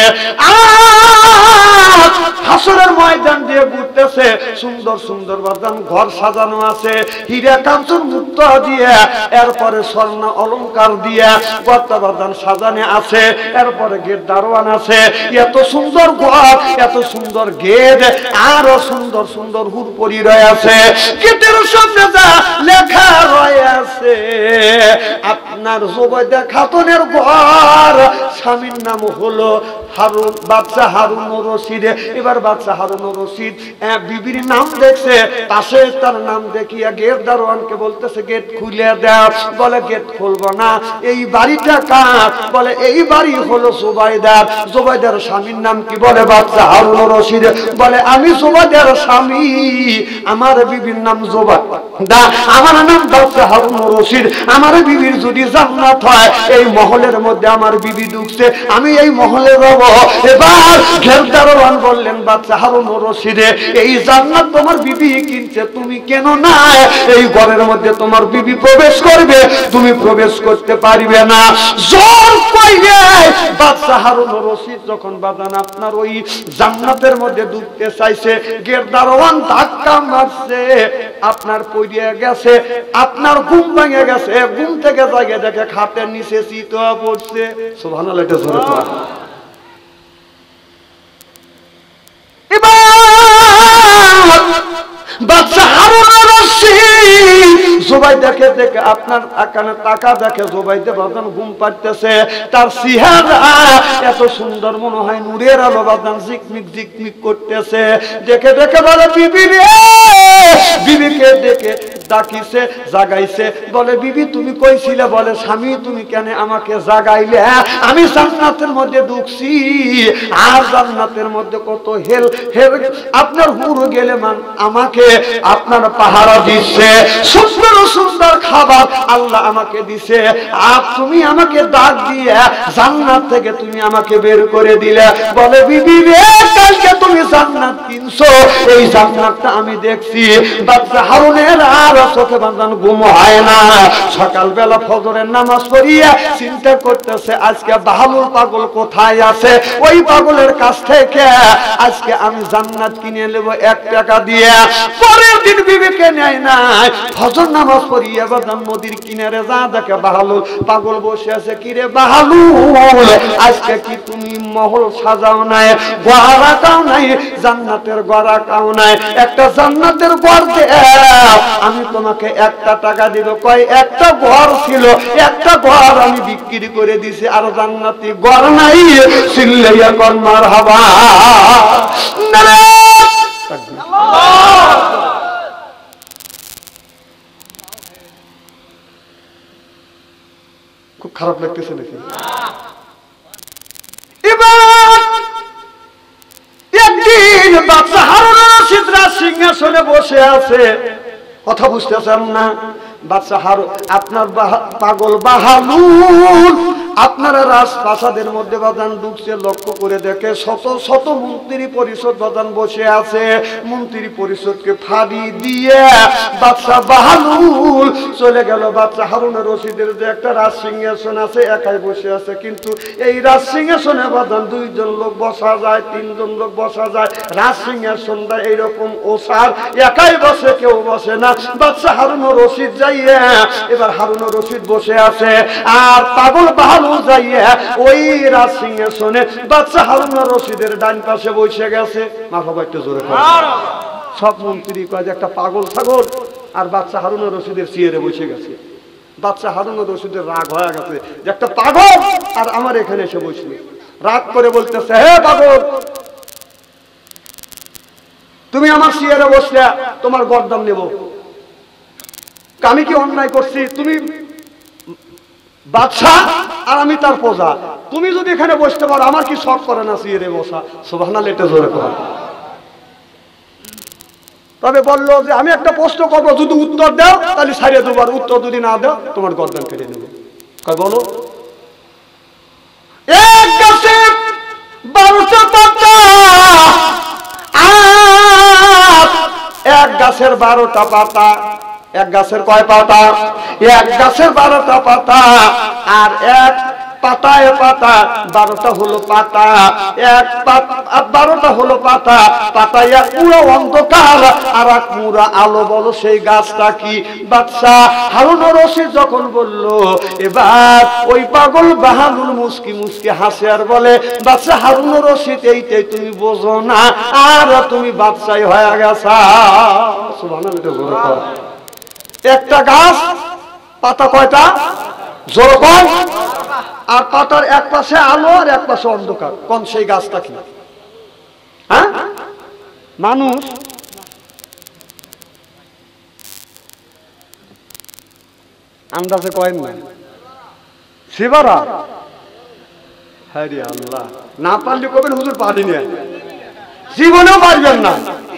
আর হাসরের ময়দান দিয়ে ঘুরতেছে। সুন্দর সুন্দর বাজান ঘর সাজানো আছে, হীরা কাঞ্চন মুক্ত দিয়ে, এরপরে স্বর্ণ অলংকার দিয়ে ঘরটা বাজান সাজানো আছে। এরপরে গেট দারোয়ান আছে। এত সুন্দর ঘর, এত সুন্দর গেট, আরো সুন্দর সুন্দর হুরপরি রয়েছে। গেটের সামনে যা লেখা রয়েছে আপনার জোবাইদা খাতুনের ঘর, স্বামীর নাম হলো হারুন, বাদশা হারুন রশিদ। এবার বাদশা হারুন রশিদ বিবির নাম দেখছে, পাশে তার নাম দেখিয়া গেট দারোয়ানকে বলতেছে গেট খুলে দাও। বলে গেট খুলবো না। এই বাড়িটা কার? বলে এই বাড়ি হলো জোবাইদার। জোবাইদার স্বামীর নাম কি? বলে বাদশা হারুন রশিদ। বলে আমি জোবাইদার স্বামী, আমার বিবির নাম জোবাইদা, আমার নাম বাদশা হারুন রশিদ। আমার বিবির যদি জান্নাত হয়, এই মহলের মধ্যে আমার বিবি ঢুকছে, আমি এই মহলে রব। এবার ঘের দারোয়ান বললেন বাদশা হারুন রশিদ, এই জান্নাত তোমার বিবি কিনছে, তুমি কেন না এই ঘরের মধ্যে তোমার বিবি প্রবেশ করবে? তুমি প্রবেশ করতে পারবে না। জোর কইলে বাদশা হারুন রশিদ যখন বাজান আপনার ওই জান্নাতের মধ্যে ঢুকতে চাইছে, গেট দারোয়ান ধাক্কা মারছে, আপনার পড়িয়ে গেছে, আপনার ঘুম ভেঙে গেছে। ঘুম থেকে জাগে দেখে খাটের নিচে চিতা পড়ছে। সুবহানাল্লাহ। এটা জোরে পড়া। বাদশা হারুন রশিদ জোবাইদাকে দেখে আপনার আকানে তাকা দেখে জোবাইদা বাজান ঘুম পাড়তেছে। তার চেহারা এত সুন্দর, মনে হয় নূরের আলো বাজান ঝিকমিক ঝিকমিক করতেছে। দেখে দেখে বলে বিবি রে, বিবিকে দেখে ডাকিছে, জাগাইছে। বলে বিবি তুমি কইছিলে? বলে স্বামী তুমি কেন আমাকে জাগাইলে? আমি জান্নাতের মধ্যে ঢুকছি, আর জান্নাতের মধ্যে কত হেল হেল আপনার হুড় গেলে মান আমাকে আপনার পাহারা দিচ্ছে, সুন্দর সুন্দর খাবার আল্লাহ আমাকে দিছে, আর তুমি আমাকে ডাক দিয়ে জান্নাত থেকে তুমি আমাকে বের করে দিলে। বলে বিবি রে, কালকে তুমি জান্নাত কিনছো, এই জান্নাতটা আমি দেখছি। বাচ্চা হারুনের আর চোখে বাঁধান ঘুম হয় না। সকালবেলা ফজরের নামাজ পড়িয়া চিন্তা করতেছে আজকে বাহালুল পাগল কোথায় আছে, ওই পাগলের কাছ থেকে আজকে আমি জান্নাত কিনে নেব এক টাকা দিয়ে। পরের দিন বিবেকে নেয় নাই, ফজর নামাজ পড়িয়া বাদাম নদীর কিনারে যা দেখে বাহালুল পাগল বসে আছে। কিরে বাহালুল, আজকে কি তুমি মহল সাজাও নাই, গড়া কাও নাই, জান্নাতের গড়া কাও নাই, একটা জান্নাতের ঘর দে, আমি তোমাকে একটা টাকা দিব। কয় একটা ঘর ছিল, একটা ঘর আমি বিক্রি করে দিছি, আর জান্নাতি ঘর নাই। চিল্লাইয়া কর মারহাবা। খুব খারাপ লাগতেছে নাকি? এবার একদিন বাচ্চা হারুন রশিদ সিংহাসনে বসে আছে, কথা বুঝতেছেন না? বাচ্চা হারুন আপনার পাগল বাহালুল আপনারা রাজপ্রাসাদের মধ্যে বাজান ঢুকছে, লক্ষ্য করে দেখে শত শত মন্ত্রী পরিষদ বাজান বসে আছে। মন্ত্রী পরিষদকে ফাঁড়ি দিয়ে বাদশা বাহালুল চলে গেল। বাচ্চা হারুন রশিদের যে একটা রাজ সিংহাসন আছে, একাই বসে আছে, কিন্তু এই রাজ সিংহাসনে বাজান দুইজন লোক বসা যায়, তিনজন লোক বসা যায়। রাজ সিংহাসনটা এইরকম ওসার, একাই বসে, কেউ বসে না। বাচ্চা হারুন রশিদ যাইয়া এবার হারুন রশিদ বসে আছে, আর পাগল বাহালুল যাইয়া ওই রাজ সিংহাসনে বাচ্চা হারুন রশিদের ডান পাশে বসে গেছে। মাথা একটু জোরে করে সব মন্ত্রী কয় যে একটা পাগল ছাগল, আর বাচ্চা হারুন রশিদের চেয়ারে বসে গেছে। বাচ্চা হারুন রশিদের রাগ হয়ে গেছে যে একটা পাগল আর আমার এখানে এসে বসবে। রাগ করে বলতেছে, হে পাগল, তুমি আমার চেয়ারে বসলে তোমার গর্দান নেব, আমি কি অন্যায় করছি? তুমি বাদশা আর আমি তার প্রজা, তুমি যদি এখানে বসতে পারো আমার কি শখ করে না চেয়ারে বসা? সুবহানাল্লাহ, এটা জোরে করো। তবে বললো যে আমি একটা প্রশ্ন করবো, যদি উত্তর দাও তাহলে ছাড়িয়ে দেবো, আর উত্তর যদি না দাও তোমার গর্দান কেটে নেবো। কয় বলো। এক গাছে বারোটা পাতা, এক গাছের বারোটা পাতা, এক গাছের কয় পাতা? এক গাছের বারোটা পাতা, আর এক পাতায় পাতা বারোটা হলো পাতা, এক বারোটা হলো পাতা, পাতায় এক পুরো অন্ধকার আর এক পুরো আলো। বলো সেই গাছটা কি? বাদশা হারুন রশিদ যখন বলল, এবার ওই পাগল বাহালুল মুস্কি মুস্কি হাসে আর বলে, বাদশা হারুন রশিদ এইটাই তুমি বোঝো না, আর তুমি বাদশাই হয়ে গেছা। সুবহানাল্লাহ। একটা গাছ, পাতা কয়টা? জোর কর। আর পাতার এক পাশে আলো আর এক পাশে অন্ধকার, কোন সেই গাছটা কি? হ্যাঁ, মানুষ। আন্দাজে কয়েন না, শিবারা। হ্যাঁ রে আল্লাহ, না পারলে কবেন হুজুর পারিনি, জীবনেও পারবেন না।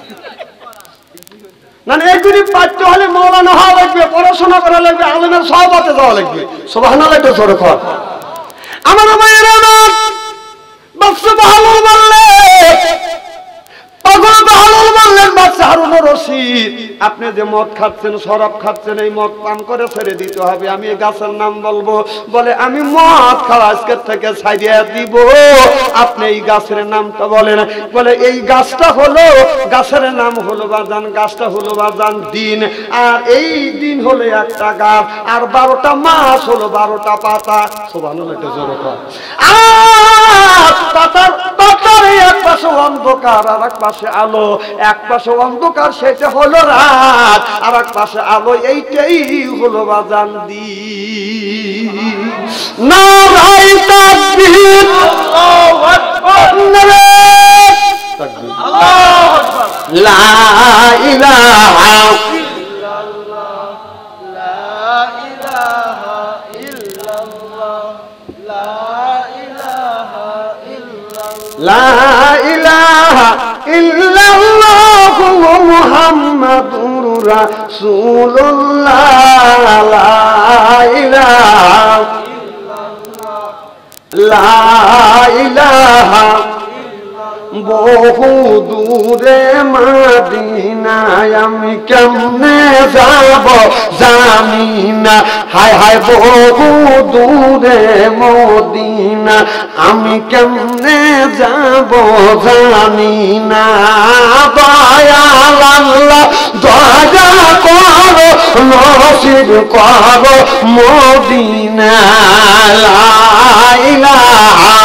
না এগুলি পারতে হলে মৌলানা হওয়া লাগবে, পড়াশোনা করা লাগবে, আলেমের সহবাতে যাওয়া লাগবে। সুবহানাল্লাহ, একটু জোরে কর। আমার মায়ের আমার বাদশা বাহালুল বললেন, পাগল বাহালুল বললেন, বাদশা হারুন রশিদ আপনি যে মদ খাচ্ছেন, শরাব খাচ্ছেন, এই মদ পান করে ছেড়ে দিতে হবে। আমি এই গাছের নাম বলবো। বলে আমি মদ খাওয়া আজকের থেকে ছাড়িয়ে দিব, আপনি এই গাছের নামটা বলেন। বলে এই গাছটা হলো, গাছের নাম হলো বাজান, গাছটা হলো বাজান দিন, আর এই দিন হলো একটা গাছ, আর বারোটা মাস হলো বারোটা পাতা। সুবহানাল্লাহ, এটা জোরে কর। আর পাতার পাতার এক পাশে অন্ধকার আর এক পাশে আলো, এক পাশে অন্ধকার সেটা হলো রাত, আর এক পাশে আলো, এইটাই হলো বাজান দিন। নারায়ে তাকবীর, আল্লাহু আকবার, নারায়ে তাকবীর, আল্লাহু আকবার, লা ইলাহা ইল্লাল্লাহ, লা ইলাহা ইল্লাল্লাহ, লা ইলাহা ইল্লাল্লাহ, লা ইলাহা ইল্লাল্লাহ মুহাম্মাদুর রাসূলুল্লাহ, লা ইলাহা ইল্লাল্লাহ, লা ইলাহা বহু দূরে মদিনায় আমি কেমনে যাব জানি না, হায় হায় বহু দূরে মদিনা আমি কেমনে যাব জানি না। দয়াল আল্লাহ দয়া করো নসিব করো মদিনা। লা ইলাহা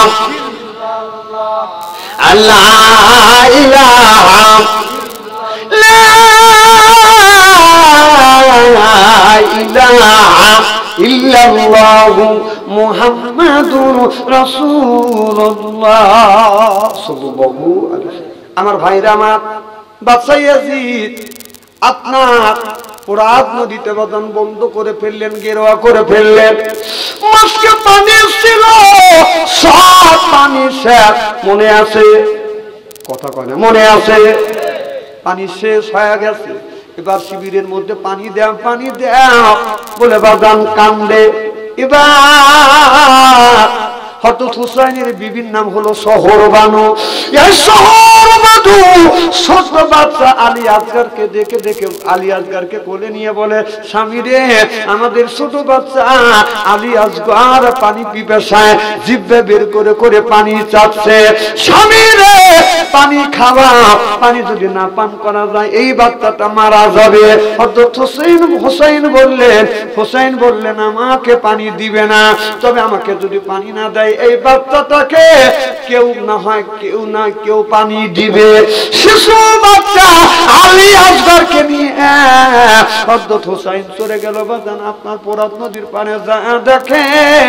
লা ইলাহা লা ইলাহা ইল্লাল্লাহু মুহাম্মাদুর রাসূলুল্লাহ সাল্লাল্লাহু আলাইহি ওয়াসাল্লাম। আমার ভাইরা, আমার বাদশা ইয়াজিদ আপনার ফোরাত নদীতে বাঁধন বন্ধ করে ফেললেন, গেরোয়া করে ফেললেন। মাসকে পানি ছিল, সব পানি শেষ। মনে আছে? কথা কয় না, মনে আছে? পানি শেষ হয়ে গেছে। এবার শিবিরের মধ্যে পানি দাও, পানি দাও বলে বাদান কান্দে। এবার হযরত হুসাইনের বিবির নাম হলো শহর বানু। এই শহর বানু ছোট বাচ্চা আলী আসগরকে দেখে দেখে আলী আসগরকে কোলে নিয়ে বলে, স্বামী রে, আমাদের ছোট বাচ্চা আলী আসগর পানি পিপাসায় জিহ্বা বের করে করে পানি চাচ্ছে। স্বামী রে, পানি খাওয়া, পানি যদি না পান করা যায় এই বাচ্চাটা মারা যাবে। হযরত হুসাইন হুসাইন বললেন হুসাইন বললেন আমাকে পানি দিবে না, তবে আমাকে যদি পানি না দেয় এই বাচ্চাটাকে কেউ না হয় কেউ না কেউ পানি দিবে। শিশু বাচ্চা আলী আসগরকে নিয়ে হযরত হুসাইন চলে গেল বাজান আপনার ফোরাত নদীর পাড়ে। যা দেখে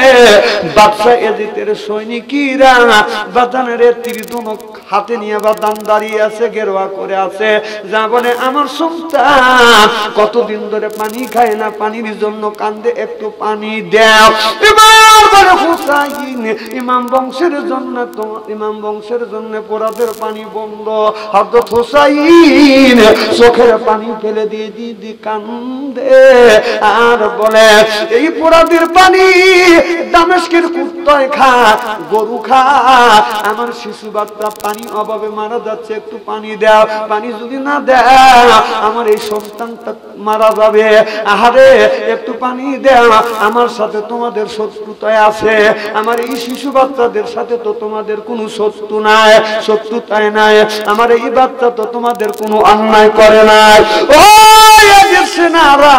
বাদশা ইয়াজিদের সৈনিকরা বাজানের তীরধনুক হাতে নিয়ে বাদান দাঁড়িয়ে আছে, গেরোয়া করে আছে। যা বলে, আমার সন্তান কতদিন ধরে পানি খায় না, পানির জন্য কান্দে, একটু পানি দাও। এবার বলে, হুসাইন ইমাম বংশের জন্য তোমার ইমাম বংশের জন্য পোরাদের পানি বন্ধ। হযরত হুসাইন চোখের পানি ফেলে দিয়ে দিদি কান্দে আর বলে, এই পোরাদের পানি দামেস্কের কুত্তায় খা, গরু খা, আমার শিশু বাচ্চা পানি অভাবে মারা যাচ্ছে, একটু পানি দাও। পানি যদি না দাও আমার এই সন্তানটা মারা যাবে। আহারে, একটু পানি দাও, আমার সাথে তোমাদের শত্রুতায় আছে, আমার এই শিশু বাচ্চাদের সাথে তো তোমাদের কোনো শত্রু নাই, শত্রুতায় নাই, আমার এই বাচ্চা তো তোমাদের কোনো অন্যায় করে নাই। ও এদের সেনারা,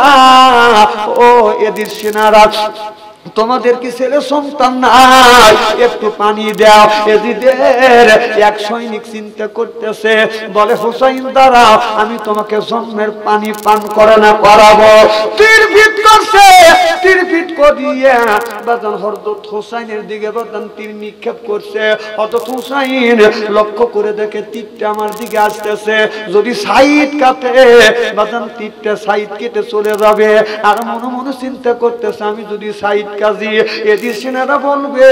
ও এদের সেনারা, তোমাদের কি ছেলে সন্তান নাই, একটু পানি দাও। এজিদের এক সৈনিক চিন্তা করতেছে, বলে, হুসাইন দাঁড়াও, আমি তোমাকে জন্মের পানি পান করে না করাবো। তীর ফিট করছে, তীর ফিট করিয়ে বাজান হযরত হুসাইনের দিকে বাজান তীর নিক্ষেপ করছে। হযরত হুসাইন লক্ষ্য করে দেখে তীরটা আমার দিকে আসতেছে, যদি সাইড কাটে বাজান তীরটা সাইড কেটে চলে যাবে। আর মনে মনে চিন্তা করতেছে, আমি যদি সাইড কাজী এদিন সেনারা বলবে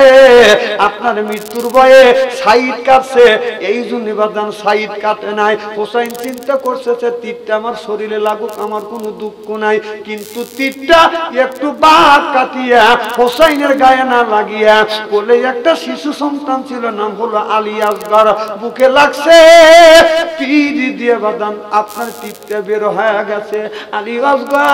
আপনার মৃত্যুর ভয়ে সাইড কাটছে, এই জন্য বাজান সাইড কাটে নাই। হুসাইন চিন্তা করছে তীরটা আমার শরীরে লাগুক, আমার কোনো দুঃখ নাই, কিন্তু তীরটা একটু বাদ কাটিয়া হুসাইনের গায়ে না লাগিয়া বলে একটা শিশু সন্তান ছিল, নাম হলো আলী আসগর, বুকে লাগছে, তীর দিয়ে বাজান আপনার তীরটা বের হয়ে গেছে। আলী আসগর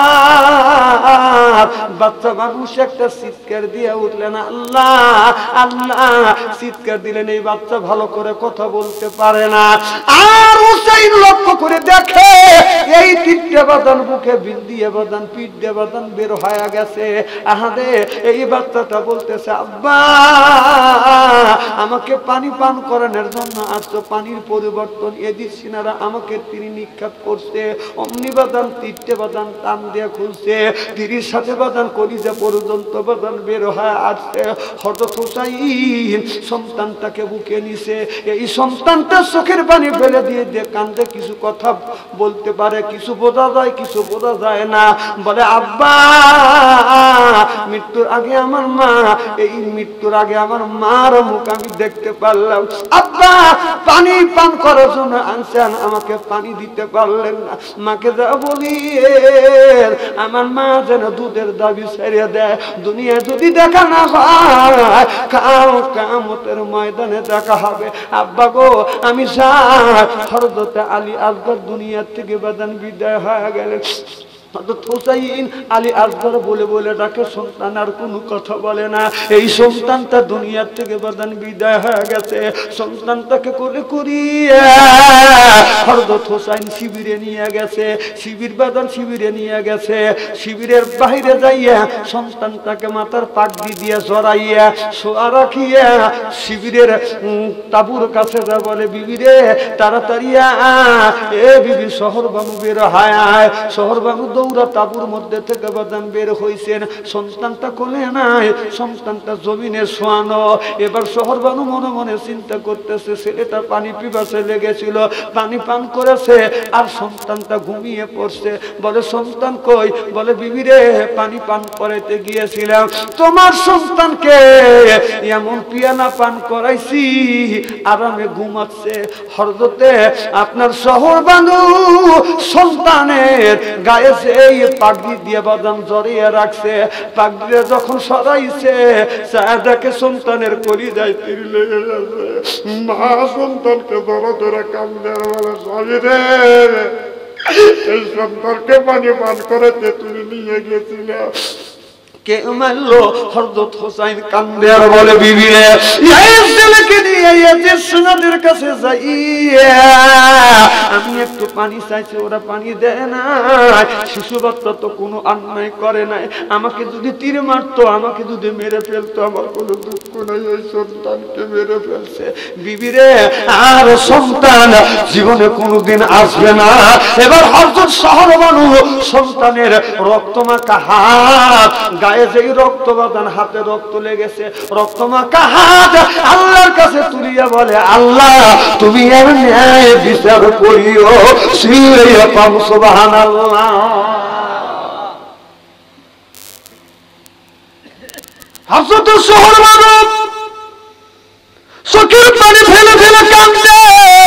বাচ্চা মানুষ একটা চিৎকার দিয়ে উঠলেন, আল্লাহ আল্লাহ চিৎকার দিলেন। এই বাচ্চা ভালো করে কথা বলতে পারে না। আর হুসাইন লক্ষ্য করে দেখে এই তীরটা বাদান বুকে বিল দিয়ে বাদান পিঠ দিয়ে বাদান বের হয়ে গেছে। আহারে, এই বাচ্চাটা বলতেছে, আব্বা আমাকে পানি পান করানোর জন্য আসতো, পানির পরিবর্তন এদিক সিনারা আমাকে তিনি নিক্ষেপ করছে। অমনি বাদান তীরটা বাদান টান দিয়ে খুলছে, তীরের সাথে বাদান কলিজা পর্যন্ত বাদান বের হয়ে আসছে। হযরত হুসাইন সন্তানটাকে বুকে নিছে, এই সন্তানটা চোখের পানি ফেলে দিয়ে দিয়ে কান্দে, কিছু কথা বলতে পারে, কিছু বোঝা যায়, কিছু বোঝা যায় না। বলে, আব্বা মৃত্যুর আগে আমার মা, এই মৃত্যুর আগে আমার মার মুখ আমি দেখতে পারলাম। আব্বা পানি পান করার জন্য আনছেন, আমাকে পানি দিতে পারলেন না। মাকে যা বলি আমার মা যেন দুধের দাবি ছেড়ে দেয়, দুনিয়া যদি দেখা না হয় কাল কিয়ামতের ময়দানে দেখা হবে। আব্বা গো আমি যাই। হযরত আলী আসগর দুনিয়া থেকে বাদান বিদায় হয়ে গেলেন। হযরত হুসাইন আলী আসগর বলে বলে ডাকে, সন্তান আর কোনো কথা বলে না। এই সন্তানটা দুনিয়া থেকে বাদান বিদায় হয়ে গেছে। সন্তানটাকে করে করিয়ে হযরত হুসাইন শিবিরে নিয়ে গেছে। শিবির বাদান শিবিরে নিয়ে গেছে। শিবিরের বাইরে যাইয়া সন্তানটাকে মাথার পাগড়ি দিয়ে জড়াইয়া শোয়া রাখিয়া শিবিরের তাবুর কাছে যা বলে, বিবি রে তাড়াতাড়ি এ বিবি শহর বানু বের হায়। শহর বানু দৌড়া তাবুর মধ্যে থেকে বাদান বের হইছেন। সন্তানটা কোলে নাই, সন্তানটা জমিনে শোয়ানো। এবার শহর বানু মনে মনে চিন্তা করতেছে, ছেলেটা পানি পিপাসে লেগেছিল, পানি পান করেছে আর সন্তানটা ঘুমিয়ে পড়ছে। বলে সন্তান কই? বলে বিবি রে পানি পান করাইতে গিয়েছিলাম, তোমার সন্তানকে এমন পিয়ানা পান করাইছি আরামে ঘুমাচ্ছে। হযরতে আপনার শহর বানু সন্তানের গায়ে এই পাগড়ি দিয়ে বাদাম জড়িয়ে রাখছে। পাগড়ি যখন সরাইছে দেখে সন্তানের কলিজায় তীর লেগে গেছে। মা সন্তানকে ধরে ধরে কান্দে, বলে স্বামী রে এই সন্তানকে পানি পান করাতে তুমি নিয়ে গেছিলে, কে মারলো? হযরত হুসাইন কান্দে আর বলে বিবি রে এই ছেলেকে নিয়ে এই সুনাদের কাছে যাইয়া আমি একটু পানি চাইছি, ওরা পানি দেয় না। শিশু বাচ্চা তো কোনো অন্যায় করে নাই, আমাকে যদি তীর মারতো, আমাকে যদি মেরে ফেলতো আমার কোনো দুঃখ নাই, ওই সন্তানকে মেরে ফেলছে। বিবি রে আর সন্তান জীবনে কোনোদিন আসবে না। এবার হযরত শহর বানু সন্তানের রক্তমাখা হাত, গায়ে যেই রক্ত বাদান, হাতে রক্ত লেগেছে, রক্তমাখা হাত আল্লাহর কাছে তুলিয়া বলে আল্লাহ তুমি এর ন্যায় বিচার করিও। সুবহানাল্লাহ। হযরত শহর বানু চোখের পানি ফেলে ফেলে কান্দে,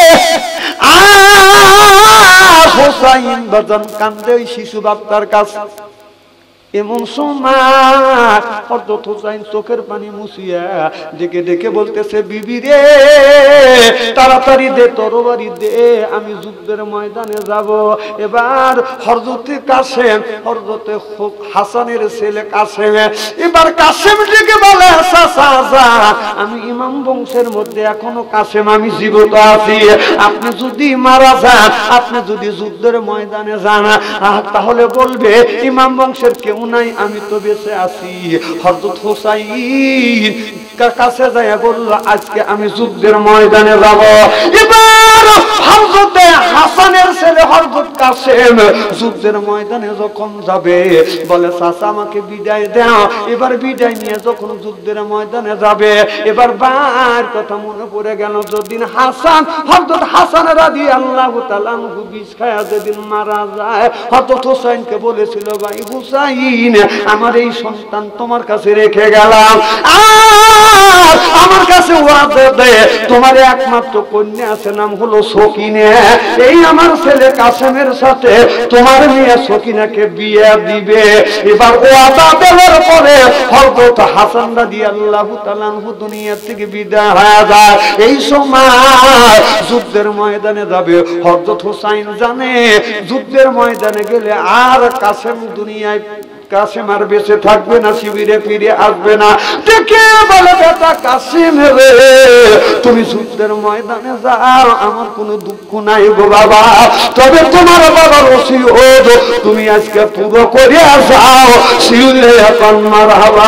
আর হুসাইন বাজান কান্দে ওই শিশু বাচ্চার কাছে। এমন সময় হযরত হুসাইন চোখের পানি মুছিয়া ডেকে ডেকে বলতেছে বিবি রে তাড়াতাড়ি দে তরবারি দে, আমি যুদ্ধের ময়দানে যাব। এবার হযরতে কাসেম, হযরতে হাসানের ছেলে কাসেম, এবার কাসেম ডেকে বলে চাচা আমি ইমাম বংশের মধ্যে এখনো কাসেম আমি জীবিত আছি, আপনি যদি মারা যান, আপনি যদি যুদ্ধের ময়দানে যান তাহলে বলবে ইমাম বংশের কেউ নাই, আমি তো বেঁচে আছি। হযরত হুসাইন কাছে যায় বলল আজকে আমি যুদ্ধের ময়দানে যাব। এবার হযরতে হাসানের ছেলে হযরত কাসেম যুদ্ধের ময়দানে যখন যাবে বলে চাচা আমাকে বিদায় দাও। এবার বিদায় নিয়ে যখন যুদ্ধের ময়দানে যাবে, এবার বার কথা মনে পড়ে গেল যেদিন হাসান হযরত হাসান রাদিয়াল্লাহু তাআলা আনহু বিষ খায়া যেদিন মারা যায়, হযরত হুসাইনকে বলেছিল ভাই হুসাইন আমার এই সন্তান তোমার কাছে রেখে গেলাম, আর আমার কাছে ওয়াদা দে তোমার একমাত্র কন্যা আছে নাম হলো সকিনা, এই আমার ছেলে কাসেমের সাথে তোমার মেয়ে সকিনাকে বিয়ে দিবে। এবার ওয়াদা দেওয়ার পরে হযরত হাসান রাদিয়াল্লাহু তাআলা আনহু দুনিয়া থেকে বিদায় হয়ে যায়। এই সময় যুদ্ধের ময়দানে যাবে। হযরত হুসাইন জানে যুদ্ধের ময়দানে গেলে আর কাসেম দুনিয়ায় কাসেম আর বেঁচে থাকবে না, শিবিরে ফিরে আসবে না। দেখে বলে বেটা কাসেম রে তুমি যুদ্ধের ময়দানে যাও, আমার কোনো দুঃখ নাই গো বাবা, তবে তোমার বাবার ওসিয়ত তুমি আজকে পুরো করে যাও। শিউরে এখন মারহাবা।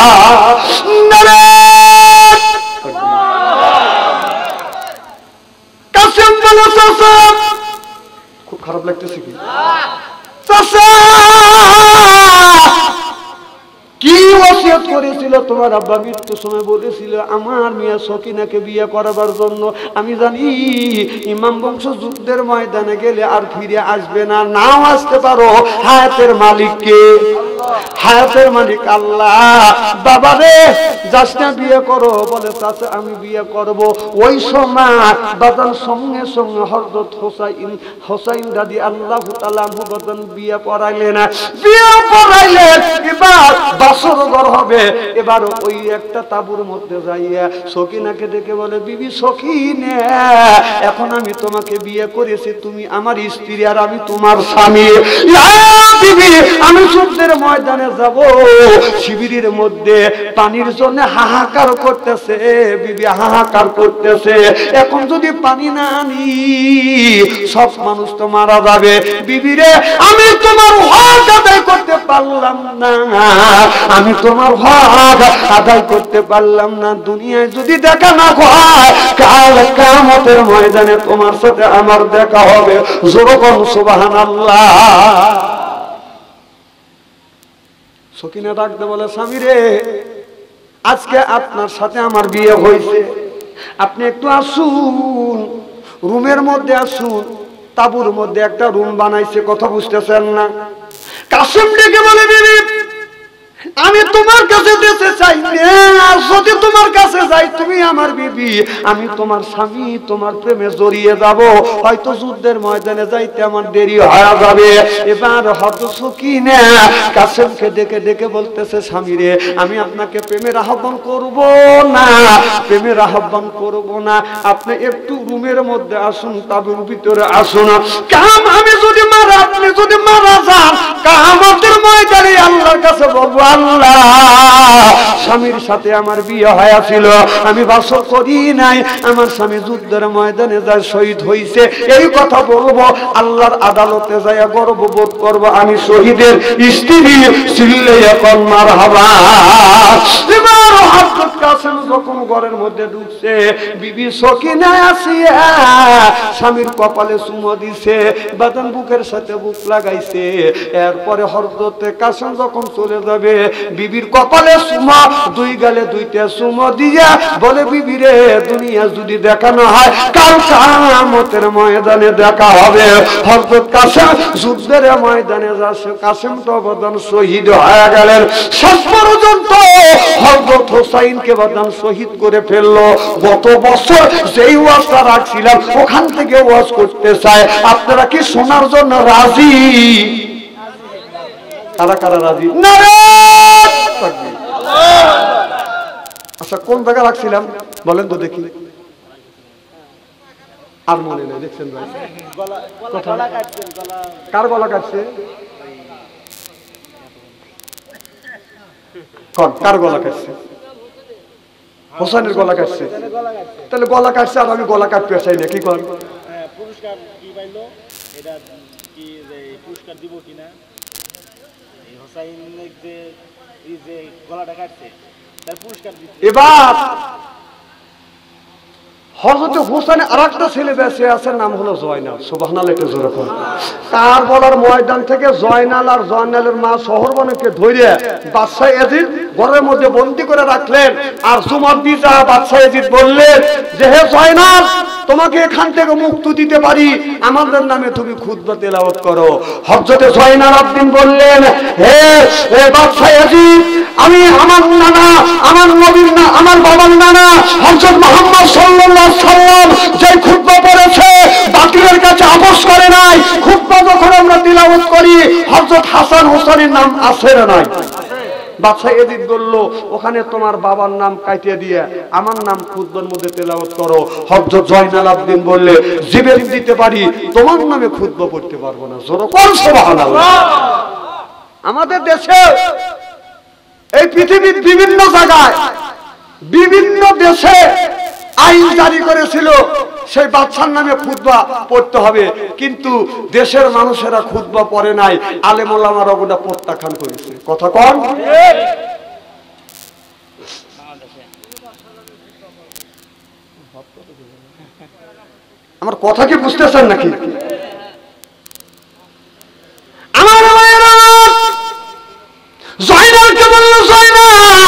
কাসেম বলে চাচা, খুব খারাপ লাগতেছে কি চাচা কি ওসিয়ত করেছিল, তোমার আব্বা মৃত্যুর সময় বলেছিল আমার মেয়ে সকিনাকে বিয়ে করাবার জন্য। আমি জানি ইমাম বংশ যুদ্ধের ময়দানে গেলে আর ফিরে আসবে না, নাও আসতে পারো। হায়াতের মালিক কে? হায়াতের মালিক আল্লাহ। বাবা রে যাস না, বিয়ে করো। বলে চাচা আমি বিয়ে করব। ওই সময় বাজান সঙ্গে সঙ্গে হযরত হোসাইন হোসাইন দাদি আল্লাহ তাআলা আনহু বাজান বিয়ে পড়াইলেন। বিয়ে পড়াইলেন, এবার বাসর ঘর হবে। এবার ওই একটা তাঁবুর মধ্যে যাইয়া সকিনাকে ডেকে বলে, বিবি সকিনা, এখন আমি তোমাকে বিয়ে করেছি, তুমি আমার স্ত্রী আর আমি তোমার স্বামী। বিবি আমি যুদ্ধের ময়দানে যাব, শিবিরের মধ্যে পানির জন্য হাহাকার করতেছে, বিবি হাহাকার করতেছে। এখন যদি পানি না আনি সব মানুষ তো মারা যাবে। বিবি রে আমি তোমার হক আদায় করতে পারলাম না, আমি তোমার হক আদায় করতে পারলাম না। দুনিয়ায় যদি দেখা না হয়, কাল কিয়ামতের ময়দানে তোমার সাথে আমার দেখা হবে। জোরে বল সুবহানাল্লাহ। সকিনা ডাকতে বলে, স্বামী রে আজকে আপনার সাথে আমার বিয়ে হয়েছে, আপনি একটু আসুন, রুমের মধ্যে আসুন। তাঁবুর মধ্যে একটা রুম বানাইছে, কথা বুঝতেছেন না? কাসেম ডেকে বলে, বিবি আমি তোমার কাছে যেতে চাই না, যদি তোমার কাছে যাই তুমি আমার বিবি, আমি তোমার স্বামী, তোমার প্রেমে জড়িয়ে যাব, হয়তো যুদ্ধের ময়দানে যাইতে আমার দেরি হয়ে যাবে। এবার হযরত সকিনা কাসেমকে ডেকে ডেকে বলতেছে, স্বামী রে আমি আপনাকে প্রেমের আহ্বান করব না, প্রেমের আহ্বান করব না, আপনি একটু রুমের মধ্যে আসুন, তাঁবুর ভিতরে আসুন। কাম আমি যদি মারা, আপনি যদি মারা যান, কিয়ামতের ময়দানে আল্লাহর কাছে বলবো, আল্লাহ স্বামীর সাথে আমার বিয়ে হয়েছিল, আমি বাসর করি নাই, আমার স্বামী যুদ্ধের ময়দানে যায় শহীদ হইছে, এই কথা বলবো। আল্লাহর আদালতে যায় গর্ববোধ করবো আমি শহীদের স্ত্রী। চিল্লে এখন মারহাবা। এবার হযরত কাসেম যখন ঘরের মধ্যে ঢুকছে, বিবি সকিনা আসিয়া স্বামীর কপালে চুমো দিছে, বাদান বুকের সাথে বুক লাগাইছে। এরপরে হযরত কাসেম যখন চলে যাবে, বিবির কপালে চুমা, দুই গালে দুইটা চুমো দিয়া বলে, বিবি রে দুনিয়া যদি দেখানো হয়, কাল কিয়ামতের ময়দানে দেখা হবে। হযরত কাসেম যুদ্ধের ময়দানে যাচ্ছে, কাসেম তো বদন শহীদ হয়ে গেলেন। শেষ পর্যন্ত হযরত হোসাইনকে বদন শহীদ করে ফেললো। গত বছর যেই ওয়াজটা রাখছিলাম ওখান থেকে ওয়াজ করতে চাই, আপনারা কি শোনার জন্য রাজি? কারা কারা রাজি? আচ্ছা কোন জায়গা রাখছিলাম বলেন তো দেখি, আর মনে নেই। দেখছেন ভাই কার গলা কাটছে? কার গলা কাটছে? হোসেনের গলা কাটছে। তাহলে গলা কাটছে আর আমি গলা কাটতে চাই না, কি কর? পুরস্কার কি পাইলো, এটা কি পুরস্কার দিব কিনা? এবার হযরত হোসেনের আরেকটা ছেলে বেঁচে আছে, নাম হলো জয়নাল। সুবহানাল্লাহ, একটু জোরে বলুন। কারবালার ময়দান থেকে জয়নাল আর জয়নালের মা শহরবনকে ধরে বাদশাহ ইয়াজিদ ঘরের মধ্যে বন্দী করে রাখলেন। আর জুমার দিজা বাদশাহ ইয়াজিদ বললেন যে, হে জয়নাল, তোমাকে এখান থেকে মুক্তি দিতে পারি, আমাদের নামে তুমি খুতবা তেলাওয়াত করো। হযরত জয়নাল আব্দিন বললেন, হে বাদশাহ ইয়াজিদ, আমি আমার নানা, আমার নবীর না, আমার বাবার নানা হযরত মুহাম্মদ সাল্লাল্লাহু আলাইহি সাল্লাম যে খুতবা পড়েছে বাতিলের কাছে আপোষ করে নাই। খুতবা যখন আমরা তেলাওয়াত করি হযরত হাসান হোসেনের নাম আছে না নাই? বাদশাহ ইয়াজিদ বলল, ওখানে তোমার বাবার নাম কাটিয়ে দিয়ে আমার নাম খুতবার মধ্যে তেলাওয়াত করো। হযরত জয়নাল আব্দিন বললে, জীবন দিতে পারি, তোমার নামে খুতবা পড়তে পারবো না। জোরে বল সুবহানাল্লাহ। আমাদের দেশে, এই পৃথিবীর বিভিন্ন জায়গায়, বিভিন্ন দেশে আইন জারি করেছিল সেই বাদশার নামে খুতবা পড়তে হবে, কিন্তু দেশের মানুষেরা খুতবা পড়ে নাই, আলেম ওলামারা ওটা প্রত্যাখ্যান করেছে। কথা কন? আমার কথা কি বুঝতেছেন নাকি? আমার জয়নালকে বলল, জয়নাল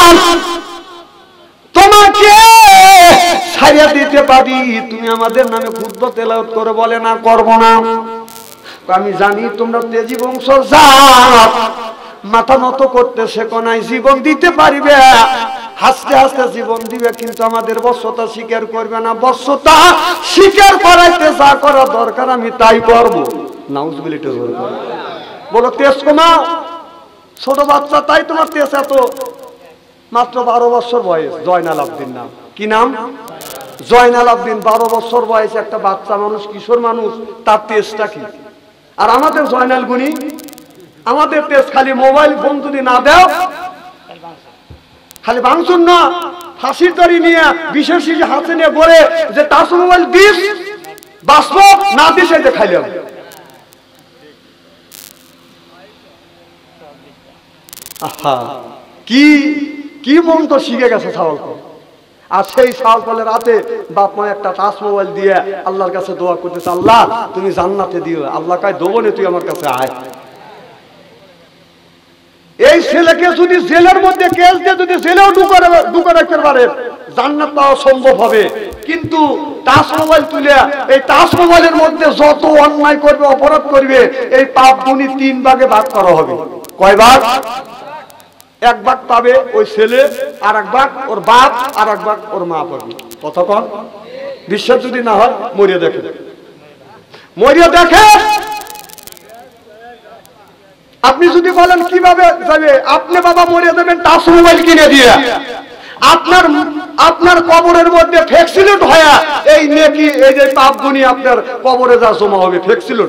পারি, তুমি আমাদের নামে খুতবা তেলাওয়াত করে বলে না করব না। আমি জানি তোমরা তেজি বংশ জাত, মাথা নত করতে শেখো নাই, জীবন দিতে পারিবে, হাসতে হাসতে জীবন দিবে, কিন্তু আমাদের বশ্যতা স্বীকার করবে না। বশ্যতা স্বীকার করাইতে যা করা দরকার আমি তাই করবো। নাউজুবিল্লাহ বলো তেজ কমাও, ছোট বাচ্চা তাই তোমার তেজ এত, মাত্র বারো বছর বয়স। জয়নাল আবদিন নাম, কি নাম? জয়নাল আবদিন, বারো বছর বয়স একটা বাচ্চা মানুষ, কিশোর মানুষ, তার তেজটা কি? আর আমাদের জয়নাল গুনি, আমাদের তেজ খালি মোবাইল ফোন যদি না দেও, খালি ভাঙচুর না, ফাঁসির দড়ি নিয়ে বিশেষ হাতে নিয়ে বলে যে তাস মোবাইল দিস বাঁচব, না দিস এই যে খাইলাম। আহা, কি কি মন তো শিখে গেছে ছাগল। আর সেই ছাগল ফলে রাতে বাপ মা একটা টাচ মোবাইল দিয়ে আল্লাহর কাছে দোয়া করতেছে, আল্লাহ তুমি জান্নাতে দিও। আল্লাহ কয় দেবো না, তুই আমার কাছে আয়। এই ছেলেকে যদি জেলের মধ্যে কেস দিয়ে যদি জেলেও ঢুকে রাখতে পারে, জান্নাত পাওয়া সম্ভব হবে। কিন্তু টাচ মোবাইল তুলে এই টাচ মোবাইলের মধ্যে যত অন্যায় করবে, অপরাধ করবে, এই পাপ গুণী তিন ভাগে ভাগ করা হবে। কয় ভাগ? এক ভাগ পাবে ওই ছেলে, আর এক ভাগ ওর বাপ, আর এক ভাগ ওর মা পাবে। কতক্ষণ? বিশ্বাস যদি না হয় মরিয়া দেখে, মরিয়া দেখে। আপনি যদি বলেন কিভাবে যাবে, আপনি বাবা মরিয়া দেবেন টাচ মোবাইল কিনে দিয়ে, আপনার আপনার কবরের মধ্যে ফ্যাক্সিলেট হয় এই নেকি, এই যে পাপ গুণী আপনার কবরে যা জমা হবে ফ্যাক্সিলেট।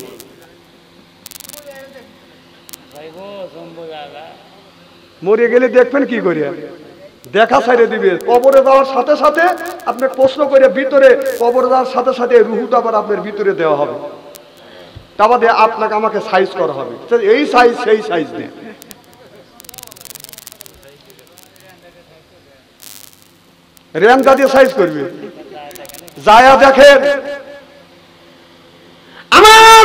মরিয়ে গেলে দেখবেন কি করিয়া, দেখা ছাড়ে দিবে। কবরে যাওয়ার সাথে সাথে আপনি প্রশ্ন করে ভিতরে, কবরে যাওয়ার সাথে সাথে রুহুটা আবার আপনার ভিতরে দেওয়া হবে। তা বাদে আপনাকে আমাকে সাইজ করা হবে, এই সাইজ সেই সাইজ নেই। রেঞ্জা দিয়ে সাইজ করবে। যায়া দেখেন আমার